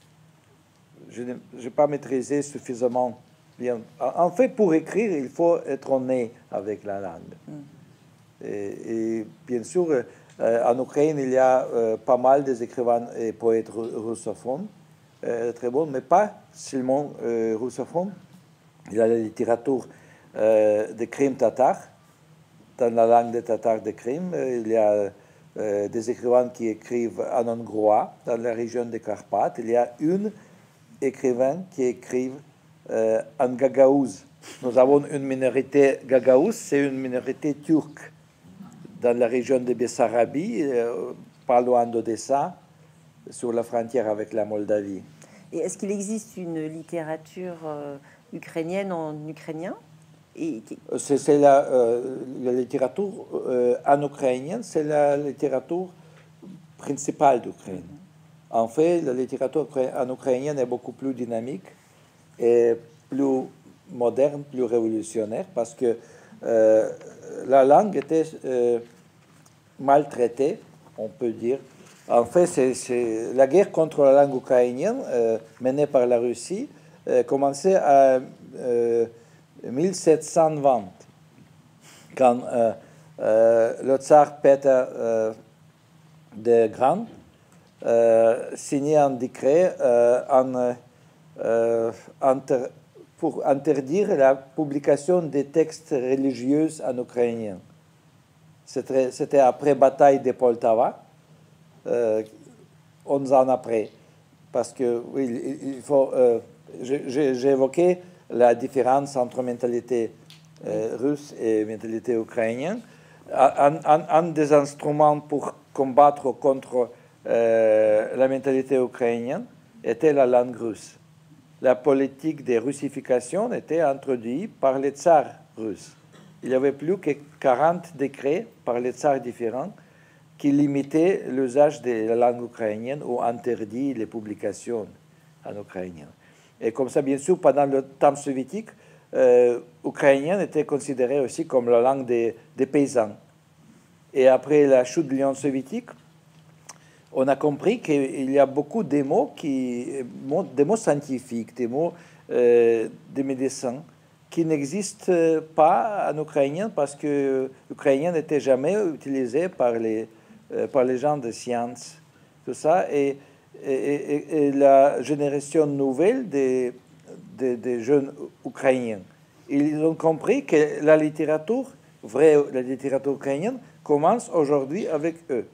je n'ai pas maîtrisé suffisamment bien. En fait, pour écrire, il faut être né avec la langue. Mm. Et, et bien sûr, euh, en Ukraine, il y a euh, pas mal des écrivains et poètes russophones, euh, très bons, mais pas seulement euh, russophones. Il y a la littérature euh, de Krim tatar, dans la langue des Tatars de Krim. Il y a euh, des écrivains qui écrivent en hongrois, dans la région des Carpates. Il y a une écrivain qui écrivent euh, en gagaouz. Nous avons une minorité gagaouz, c'est une minorité turque dans la région de Bessarabie, euh, pas loin d'Odessa, sur la frontière avec la Moldavie. Et est-ce qu'il existe une littérature euh, ukrainienne en ukrainien? Et... C'est la, euh, la littérature euh, en ukrainien, c'est la littérature principale d'Ukraine. Mm-hmm. En fait, la littérature en ukrainien est beaucoup plus dynamique et plus moderne, plus révolutionnaire, parce que euh, la langue était euh, maltraitée, on peut dire. En fait, c'est la guerre contre la langue ukrainienne euh, menée par la Russie euh, commençait à euh, mille sept cent vingt, quand euh, euh, le tsar Peter euh, le Grand euh, signait un décret euh, en, euh, inter, pour interdire la publication des textes religieux en ukrainien. C'était après la bataille de Poltava, euh, onze ans après, parce que oui, il faut. Euh, J'ai évoqué la différence entre mentalité euh, russe et mentalité ukrainienne. Un, un, un des instruments pour combattre contre euh, la mentalité ukrainienne était la langue russe. La politique de russification était introduite par les tsars russes. Il n'y avait plus que quarante décrets par les tsars différents qui limitaient l'usage de la langue ukrainienne ou interdit les publications en ukrainien. Et comme ça, bien sûr, pendant le temps soviétique, euh, ukrainien était considéré aussi comme la langue des, des paysans. Et après la chute de l'Union soviétique, on a compris qu'il y a beaucoup de mots, qui, des mots scientifiques, des mots euh, de médecins, qui n'existent pas en ukrainien parce que l'ukrainien n'était jamais utilisé par les, euh, par les gens de sciences, tout ça. Et, et, et, et la génération nouvelle des, des, des jeunes ukrainiens, ils ont compris que la littérature, vraie la littérature ukrainienne, commence aujourd'hui avec eux.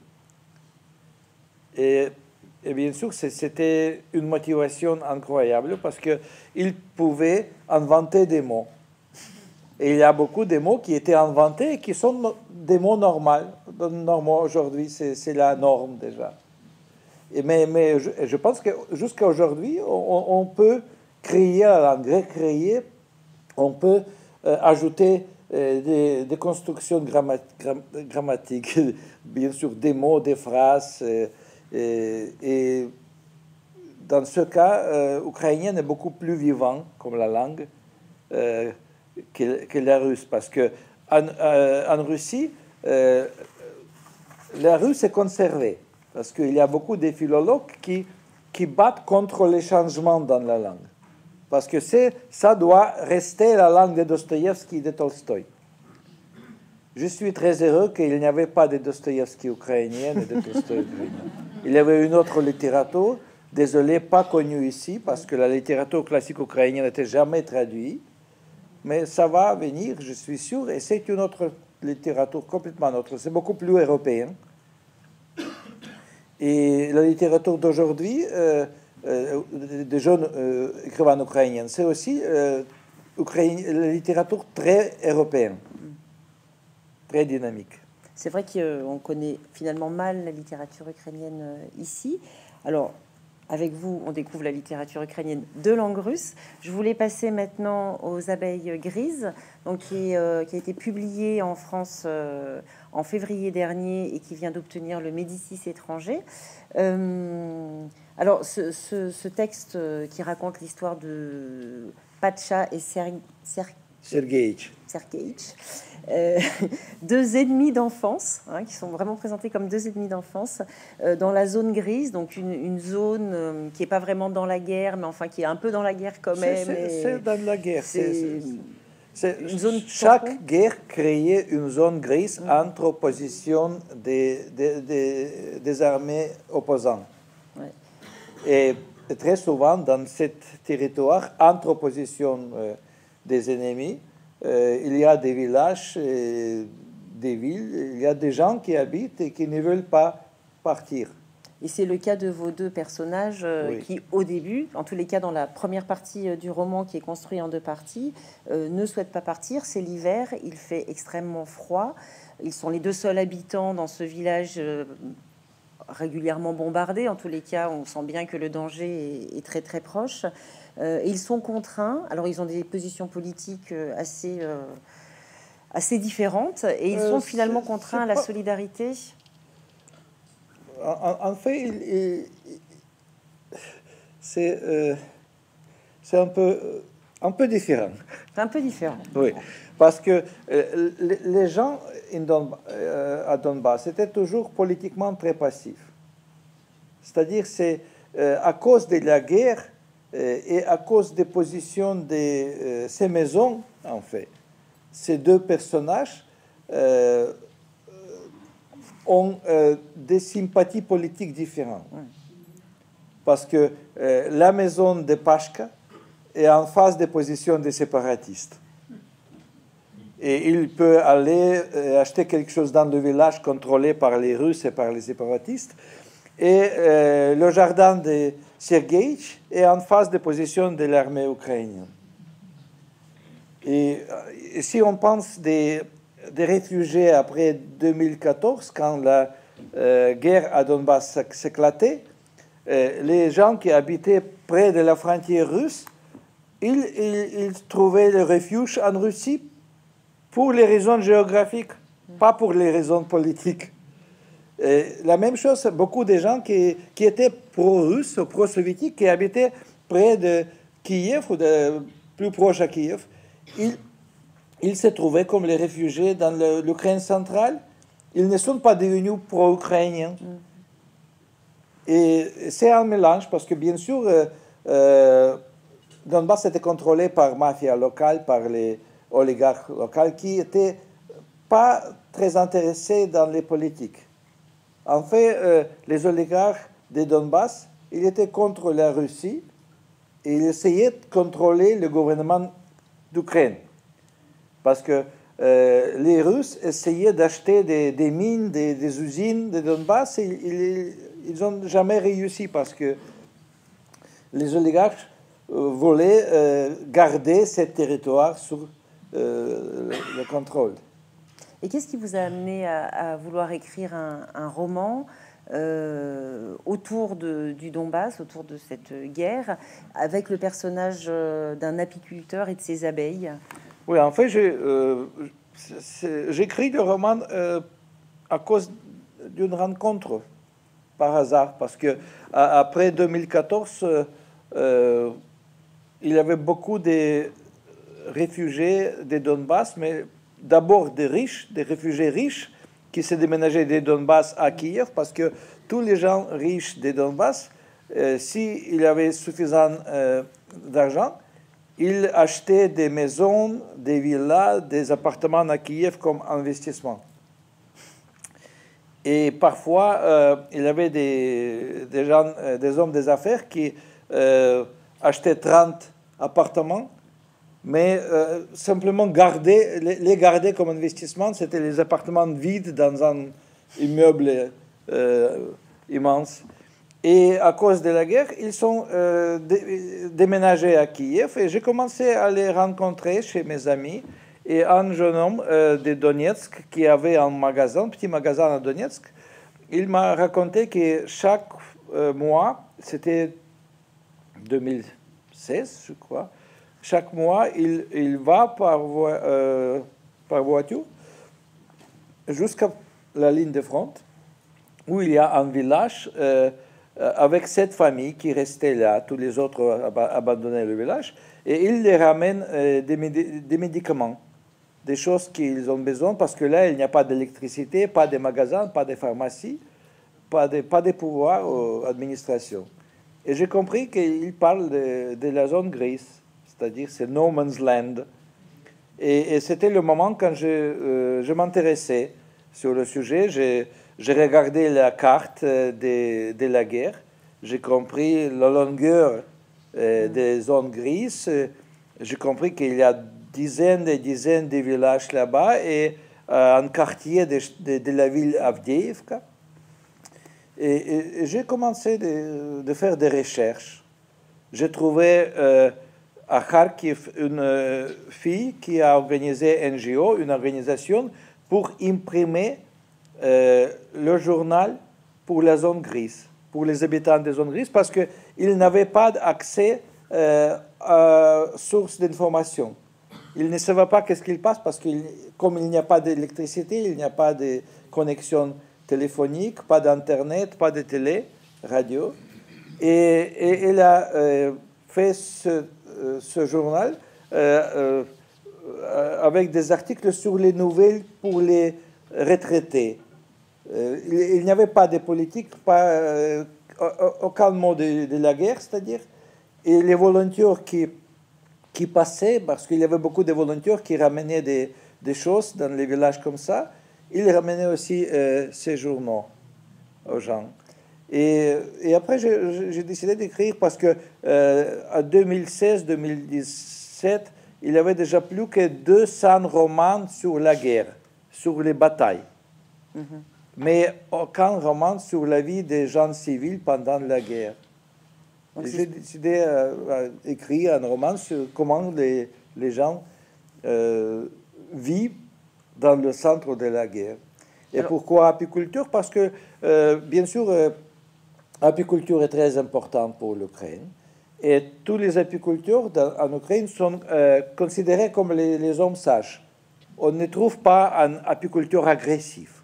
Et, et bien sûr, c'était une motivation incroyable parce qu'ils pouvaient inventer des mots. Et il y a beaucoup de mots qui étaient inventés et qui sont des mots normaux. Normaux aujourd'hui, c'est la norme déjà. Et mais mais je, je pense que jusqu'à aujourd'hui, on, on peut créer la langue, recréer, on peut euh, ajouter euh, des, des constructions grammat, gram, grammatiques, bien sûr, des mots, des phrases. Euh, Et, et dans ce cas, euh, ukrainien est beaucoup plus vivant comme la langue euh, que, que la russe, parce que en, euh, en Russie, euh, la russe est conservée, parce qu'il y a beaucoup de philologues qui, qui battent contre les changements dans la langue. Parce que ça doit rester la langue de Dostoïevski et de Tolstoï. Je suis très heureux qu'il n'y avait pas de Dostoïevski ukrainien et de Tolstoï ukrainien. Il y avait une autre littérature, désolé, pas connue ici, parce que la littérature classique ukrainienne n'était jamais traduite. Mais ça va venir, je suis sûr, et c'est une autre littérature complètement autre. C'est beaucoup plus européen. Et la littérature d'aujourd'hui, euh, euh, des jeunes euh, écrivains ukrainiens, c'est aussi euh, la littérature très européenne, très dynamique. C'est vrai qu'on connaît finalement mal la littérature ukrainienne euh, ici. Alors, avec vous, on découvre la littérature ukrainienne de langue russe. Je voulais passer maintenant aux Abeilles grises, donc qui, est, euh, qui a été publié en France euh, en février dernier et qui vient d'obtenir le Médicis étranger. Euh, alors, ce, ce, ce texte euh, qui raconte l'histoire de Pacha et Ser Ser Sergeïch. Sergeïch, euh, deux ennemis d'enfance, hein, qui sont vraiment présentés comme deux ennemis d'enfance, euh, dans la zone grise, donc une, une zone euh, qui n'est pas vraiment dans la guerre, mais enfin qui est un peu dans la guerre quand même. C'est dans la guerre. C'est une zone. Chaque tampon. Guerre créait une zone grise mmh. entre opposition des, des, des, des armées opposantes. Ouais. Et très souvent, dans ce territoire, entre opposition euh, des ennemis, euh, il y a des villages, et des villes, il y a des gens qui habitent et qui ne veulent pas partir. Et c'est le cas de vos deux personnages euh, oui. qui, au début, en tous les cas dans la première partie euh, du roman qui est construit en deux parties, euh, ne souhaitent pas partir. C'est l'hiver, il fait extrêmement froid. Ils sont les deux seuls habitants dans ce village euh, régulièrement bombardé. En tous les cas, on sent bien que le danger est, est très très proche. Euh, et ils sont contraints. Alors, ils ont des positions politiques euh, assez, euh, assez différentes. Et ils sont euh, finalement contraints à la pas... solidarité. En, en fait, il, il, c'est euh, un peu, un peu différent. C'est un peu différent. Oui, parce que euh, les, les gens in Don, euh, à Donbass étaient toujours politiquement très passifs. C'est-à-dire, c'est euh, à cause de la guerre euh, et à cause des positions de euh, ces maisons, en fait, ces deux personnages euh, ont euh, des sympathies politiques différentes. Parce que euh, la maison de Pashka est en face des positions des séparatistes. Et il peut aller euh, acheter quelque chose dans le village contrôlé par les Russes et par les séparatistes. Et euh, le jardin de Sergeïch est en face des positions de l'armée ukrainienne. Et, et si on pense des... des réfugiés après deux mille quatorze, quand la euh, guerre à Donbass s'éclatait, euh, les gens qui habitaient près de la frontière russe, ils, ils, ils trouvaient le refuge en Russie pour les raisons géographiques, pas pour les raisons politiques. Et la même chose, beaucoup de gens qui, qui étaient pro-russes ou pro-soviétiques, qui habitaient près de Kiev ou de, plus proche à Kiev, ils Ils se trouvaient comme les réfugiés dans l'Ukraine centrale. Ils ne sont pas devenus pro-ukrainiens. Mm. Et c'est un mélange parce que, bien sûr, euh, euh, Donbass était contrôlé par mafia locale, par les oligarques locaux qui n'étaient pas très intéressés dans les politiques. En fait, euh, les oligarques de Donbass, ils étaient contre la Russie et ils essayaient de contrôler le gouvernement d'Ukraine. Parce que euh, les Russes essayaient d'acheter des, des mines, des, des usines de Donbass, et ils n'ont jamais réussi parce que les oligarques euh, voulaient euh, garder ce territoire sous euh, le, le contrôle. Et qu'est-ce qui vous a amené à, à vouloir écrire un, un roman euh, autour de, du Donbass, autour de cette guerre, avec le personnage euh, d'un apiculteur et de ses abeilles ? Oui, en fait, euh, j'écris le roman euh, à cause d'une rencontre, par hasard, parce que à, après deux mille quatorze, euh, euh, il y avait beaucoup de réfugiés de Donbass, mais d'abord des riches, des réfugiés riches, qui s'est déménagé des Donbass à Kiev, parce que tous les gens riches des Donbass, euh, s'ils avaient suffisamment euh, d'argent, ils achetaient des maisons, des villas, des appartements à Kiev comme investissement. Et parfois, euh, il y avait des, des, gens, euh, des hommes des affaires qui euh, achetaient trente appartements, mais euh, simplement garder, les, les garder comme investissement. C'était les appartements vides dans un immeuble euh, immense. Et à cause de la guerre, ils sont euh, dé déménagés à Kiev. Et j'ai commencé à les rencontrer chez mes amis. Et un jeune homme euh, de Donetsk qui avait un magasin, un petit magasin à Donetsk, il m'a raconté que chaque euh, mois, c'était deux mille seize, je crois, chaque mois, il, il va par, vo euh, par voiture jusqu'à la ligne de front, où il y a un village euh, avec cette famille qui restait là. Tous les autres ab abandonnaient le village. Et il les ramène euh, des, médi des médicaments, des choses qu'ils ont besoin, parce que là, il n'y a pas d'électricité, pas de magasins, pas de pharmacie, pas de, pas de pouvoir aux administrations. Et j'ai compris qu'il parle de, de la zone grise, c'est-à-dire c'est no man's land. Et, et c'était le moment quand je, euh, je m'intéressais sur le sujet. J'ai regardé la carte de, de la guerre. J'ai compris la longueur euh, mmh. des zones grises. J'ai compris qu'il y a dizaines et dizaines de villages là-bas et euh, un quartier de, de, de la ville Avdiivka. Et, et, et j'ai commencé de, de faire des recherches. J'ai trouvé euh, à Kharkiv une euh, fille qui a organisé N G O, une organisation, pour imprimer euh, le journal pour la zone grise, pour les habitants des zones grises, parce qu'ils n'avaient pas accès euh, à sources d'information. Ils ne savaient pas qu'est-ce qu'il passe, parce que comme il n'y a pas d'électricité, il n'y a pas de connexion téléphonique, pas d'internet, pas de télé, radio. Et, et elle a euh, fait ce, euh, ce journal euh, euh, avec des articles sur les nouvelles pour les retraités. Euh, il, il n'y avait pas de politique, pas, euh, aucun mot de, de la guerre, c'est-à-dire. Et les volontaires qui, qui passaient, parce qu'il y avait beaucoup de volontaires qui ramenaient des, des choses dans les villages comme ça, ils ramenaient aussi euh, ces journaux aux gens. Et, et après, j'ai décidé d'écrire parce que euh, en deux mille seize deux mille dix-sept, il y avait déjà plus que deux cents romans sur la guerre, sur les batailles. Mm-hmm. Mais aucun roman sur la vie des gens civils pendant la guerre. J'ai décidé d'écrire euh, un roman sur comment les, les gens euh, vivent dans le centre de la guerre. Et alors, pourquoi apiculture? Parce que, euh, bien sûr, euh, l'apiculture est très importante pour l'Ukraine. Et tous les apiculteurs dans, en Ukraine sont euh, considérés comme les, les hommes sages. On ne trouve pas un apiculteur agressif.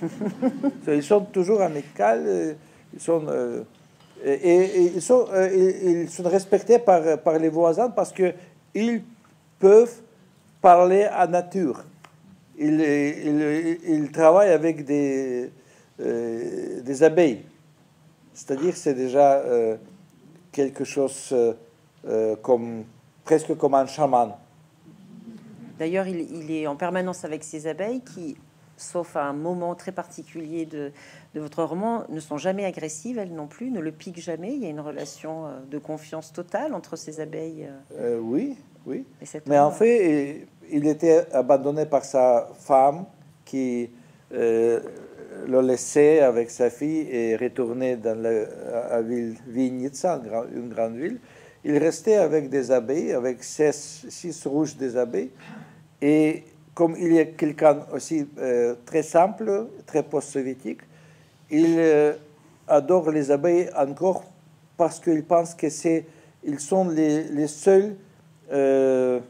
Ils sont toujours amicaux, ils sont, euh, et, et ils, sont, euh, ils sont respectés par, par les voisins parce qu'ils peuvent parler à nature. Ils, ils, ils travaillent avec des, euh, des abeilles. C'est-à-dire c'est déjà euh, quelque chose euh, comme, presque comme un chaman. D'ailleurs, il, il est en permanence avec ces abeilles qui, sauf à un moment très particulier de, de votre roman, ne sont jamais agressives, elles non plus, ne le piquent jamais. Il y a une relation de confiance totale entre ces abeilles. Euh, oui, oui. Mais en fait, il était abandonné par sa femme qui euh, le laissait avec sa fille et retournait dans la, la ville Vinnytsia, une grande ville. Il restait avec des abeilles, avec six, six rouges des abeilles. Et comme il est quelqu'un aussi euh, très simple, très post-soviétique, il euh, adore les abeilles encore parce qu'il pense que c'est, ils sont les, les seuls euh,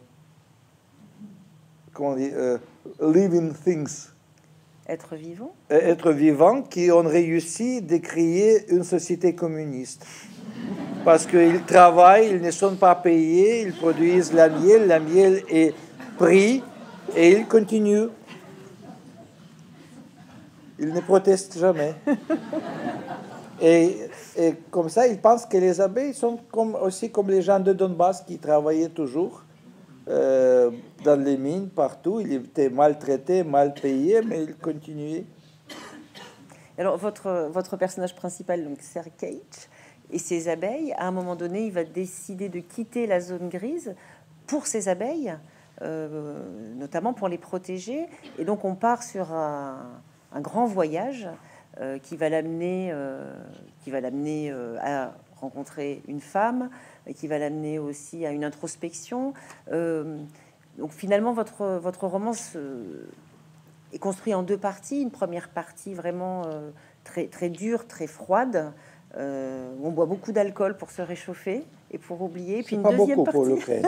comment on dit, euh, living things. Être vivant. Être vivant qui ont réussi de créer une société communiste. Parce qu'ils travaillent, ils ne sont pas payés, ils produisent la miel, la miel est pris et ils continuent. Ils ne protestent jamais. Et, et comme ça, ils pensent que les abeilles sont comme, aussi comme les gens de Donbass qui travaillaient toujours euh, dans les mines, partout. Ils étaient maltraités, mal payés, mais ils continuaient. Alors, votre, votre personnage principal, donc Sergej, et ses abeilles, à un moment donné, il va décider de quitter la zone grise pour ses abeilles, euh, notamment pour les protéger. Et donc, on part sur un, un grand voyage euh, qui va l'amener euh, qui va l'amener euh, à rencontrer une femme, et qui va l'amener aussi à une introspection. Euh, donc, finalement, votre, votre roman se, est construit en deux parties. Une première partie vraiment euh, très, très dure, très froide, euh, où on boit beaucoup d'alcool pour se réchauffer et pour oublier. Puis une pas deuxième beaucoup partie. pour l'Ukraine.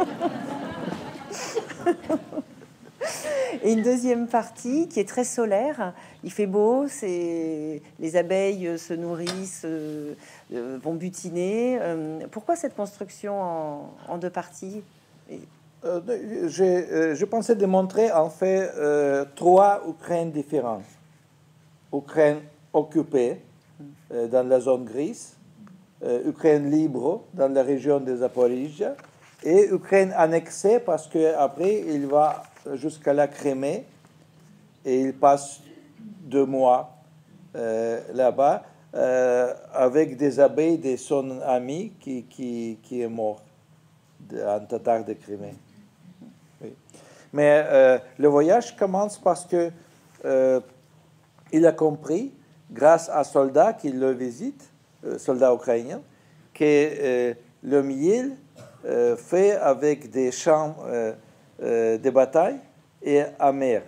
Et une deuxième partie qui est très solaire. Il fait beau, c'est les abeilles se nourrissent, euh, euh, vont butiner. Euh, pourquoi cette construction en, en deux parties? Et... Euh, je, je pensais démontrer en fait euh, trois Ukraines différentes. Ukraine occupée euh, dans la zone grise, euh, Ukraine libre dans la région de Zaporizhia et Ukraine annexée parce qu'après il va jusqu'à la Crimée et il passe deux mois euh, là-bas euh, avec des abeilles de son ami qui, qui, qui est mort en tatar de Crimée. Oui. Mais euh, le voyage commence parce que euh, il a compris, grâce à un soldat qui le visite, euh, soldat ukrainien, que euh, le miel euh, fait avec des champs euh, euh, de bataille est amer.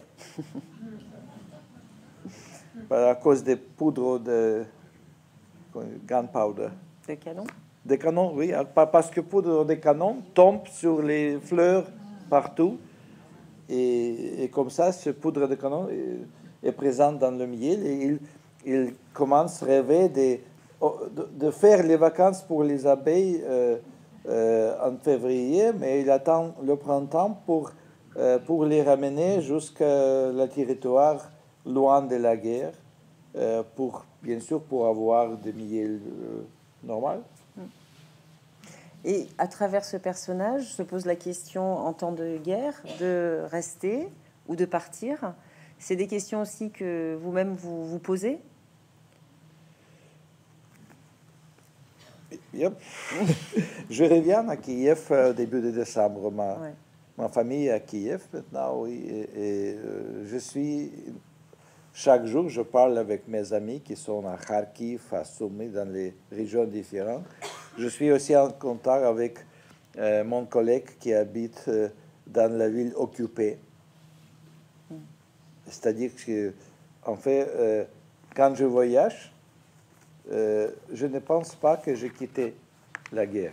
À cause des poudres de gunpowder. De canon. Des canons, oui, parce que poudre de canon tombe sur les fleurs partout. Et, et comme ça, ce poudre de canon est, est présent dans le miel. Et il, il commence à rêver de, de, de faire les vacances pour les abeilles euh, euh, en février, mais il attend le printemps pour, euh, pour les ramener jusqu'à le territoire loin de la guerre, euh, pour, bien sûr pour avoir des miel euh, normal. Et à travers ce personnage se pose la question en temps de guerre de rester ou de partir. C'est des questions aussi que vous-même vous vous posez. Yep. Je reviens à Kiev au début de décembre. Ma, Ouais. ma famille est à Kiev maintenant, oui. Et, et euh, je suis... Chaque jour, je parle avec mes amis qui sont à Kharkiv, à Sumy, dans les régions différentes. Je suis aussi en contact avec euh, mon collègue qui habite euh, dans la ville occupée. C'est-à-dire que, en fait, euh, quand je voyage, euh, je ne pense pas que j'ai quitté la guerre.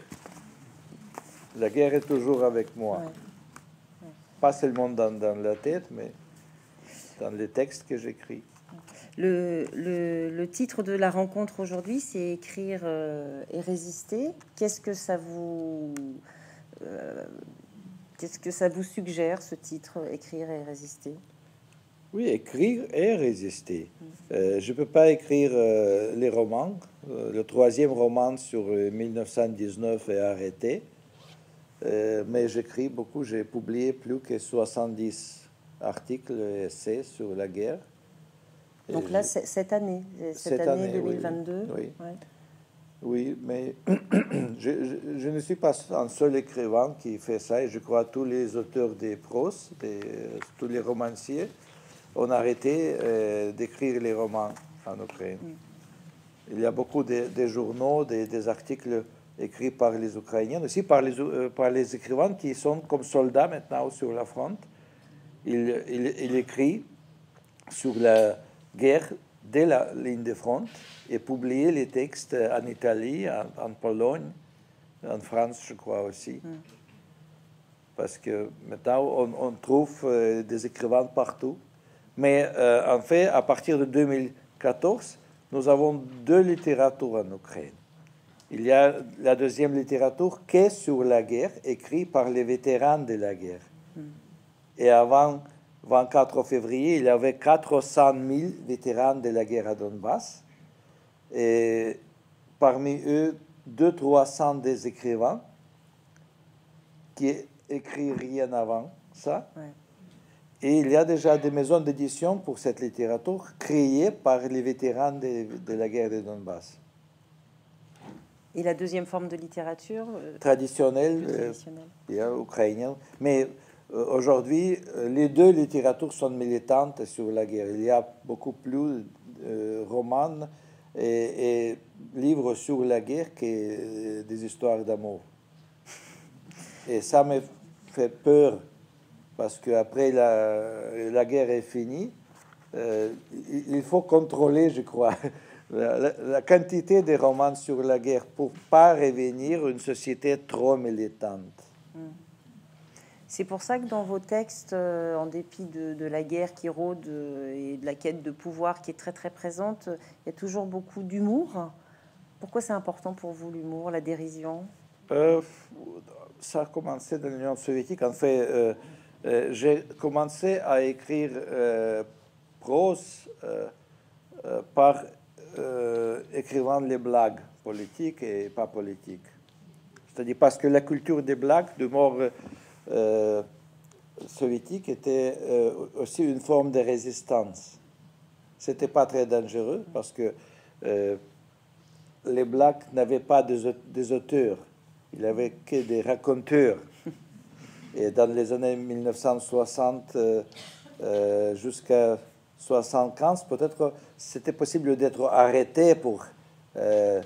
La guerre est toujours avec moi. Ouais. Ouais. Pas seulement dans, dans la tête, mais dans les textes que j'écris. Le, le, le titre de la rencontre aujourd'hui, c'est écrire euh, et résister. Qu'est-ce que ça vous euh, qu'est-ce que ça vous suggère, ce titre, écrire et résister? Oui, écrire et résister. Euh, je ne peux pas écrire euh, les romans. Euh, le troisième roman sur euh, mille neuf cent dix-neuf est arrêté. Euh, mais j'écris beaucoup. J'ai publié plus que soixante-dix articles et essais sur la guerre. Donc là, c'est cette année, cette, cette année, année deux mille vingt-deux. Oui, oui. Ouais. Oui, mais je, je, je ne suis pas un seul écrivain qui fait ça. Et je crois que tous les auteurs des prose, des, tous les romanciers, ont arrêté euh, d'écrire les romans en Ukraine. Mm. Il y a beaucoup de, de journaux, de, des articles écrits par les Ukrainiens, aussi par les, euh, par les écrivains qui sont comme soldats maintenant sur la fronte. Il, il, il écrit sur la guerre dès la ligne de front et publier les textes en Italie, en, en Pologne, en France, je crois aussi. Mm. Parce que maintenant, on, on trouve euh, des écrivains partout. Mais euh, en fait, à partir de deux mille quatorze, nous avons deux littératures en Ukraine. Il y a la deuxième littérature qui est sur la guerre, écrite par les vétérans de la guerre. Mm. Et avant vingt-quatre février, il y avait quatre cent mille vétérans de la guerre à Donbass. Et parmi eux, deux cents à trois cents des écrivains qui écrivent rien avant ça. Ouais. Et il y a déjà des maisons d'édition pour cette littérature créées par les vétérans de, de la guerre de Donbass. Et la deuxième forme de littérature euh, traditionnelle, traditionnelle. Euh, ukrainienne. Mais euh, aujourd'hui, les deux littératures sont militantes sur la guerre. Il y a beaucoup plus de romans et, et livres sur la guerre que des histoires d'amour. Et ça me fait peur, parce qu'après la, la guerre est finie, euh, il faut contrôler, je crois, la, la, la quantité de romans sur la guerre pour ne pas revenir à une société trop militante. C'est pour ça que dans vos textes, euh, en dépit de, de la guerre qui rôde euh, et de la quête de pouvoir qui est très très présente, il y a toujours beaucoup d'humour. Pourquoi c'est important pour vous l'humour, la dérision? euh, Ça a commencé dans l'Union soviétique. En fait, euh, euh, j'ai commencé à écrire euh, prose euh, euh, par euh, écrivant les blagues politiques et pas politiques. C'est-à-dire parce que la culture des blagues, de mort euh, soviétique, était euh, aussi une forme de résistance. C'était pas très dangereux parce que euh, les blagues n'avaient pas des, des auteurs. Il n'y avait que des raconteurs. Et dans les années mille neuf cent soixante euh, euh, jusqu'à soixante-quinze, peut-être c'était possible d'être arrêté pour, euh,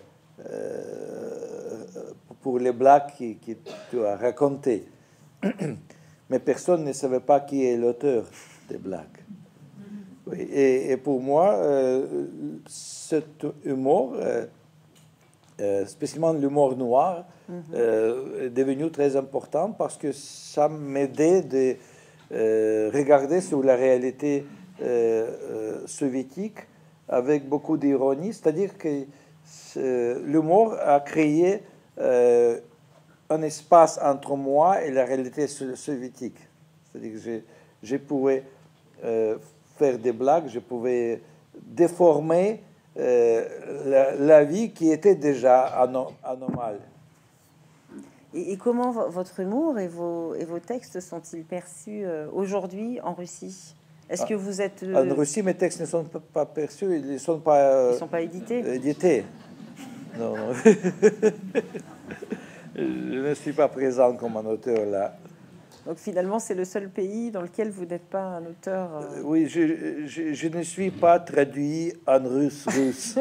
euh, pour les blagues qui, qui tu as racontées. Mais personne ne savait pas qui est l'auteur des blagues. Oui, et, et pour moi, euh, cet humour, euh, euh, spécialement l'humour noir, mm-hmm. euh, est devenu très important parce que ça m'aidait de euh, regarder sur la réalité euh, euh, soviétique avec beaucoup d'ironie. C'est-à-dire que l'humour a créé euh, un espace entre moi et la réalité soviétique. C'est-à-dire que je, je pouvais euh, faire des blagues, je pouvais déformer euh, la, la vie qui était déjà anom anomale. Et, et comment votre humour et vos, et vos textes sont-ils perçus euh, aujourd'hui en Russie? Est-ce que vous êtes... Euh... En Russie, mes textes ne sont pas, pas perçus, ils ne sont pas... Euh, ils sont pas édités édités. Non, non. Je ne suis pas présent comme un auteur là. Donc finalement, c'est le seul pays dans lequel vous n'êtes pas un auteur. Euh... Oui, je, je, je ne suis pas traduit en russe russe.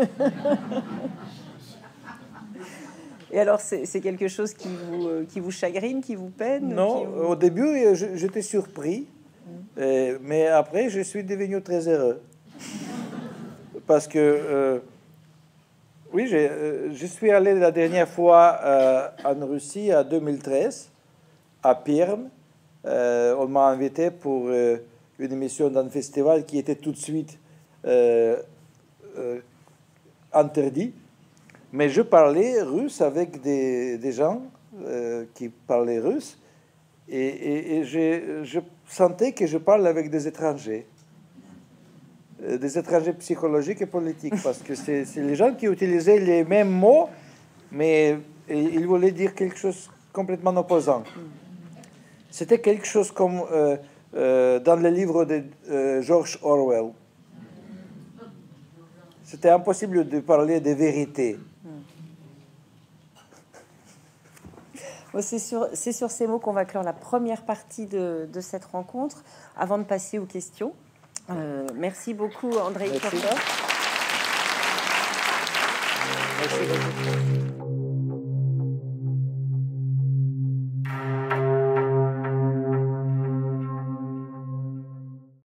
Et alors, c'est quelque chose qui vous, euh, qui vous chagrine, qui vous peine? Non, vous... au début, j'étais surpris, mmh. euh, mais après, je suis devenu très heureux. Parce que... Euh, Oui, je, je suis allé la dernière fois euh, en Russie en deux mille treize, à Perm. Euh, on m'a invité pour euh, une émission d'un festival qui était tout de suite euh, euh, interdit. Mais je parlais russe avec des, des gens euh, qui parlaient russe et, et, et je, je sentais que je parle avec des étrangers. Des étrangers psychologiques et politiques, parce que c'est les gens qui utilisaient les mêmes mots, mais ils voulaient dire quelque chose complètement opposant. C'était quelque chose comme euh, euh, dans le livre de euh, George Orwell. C'était impossible de parler de vérité. C'est sur, c'est sur ces mots qu'on va clore la première partie de, de cette rencontre, avant de passer aux questions. Euh, merci beaucoup, Andrei Kurkov. Merci beaucoup.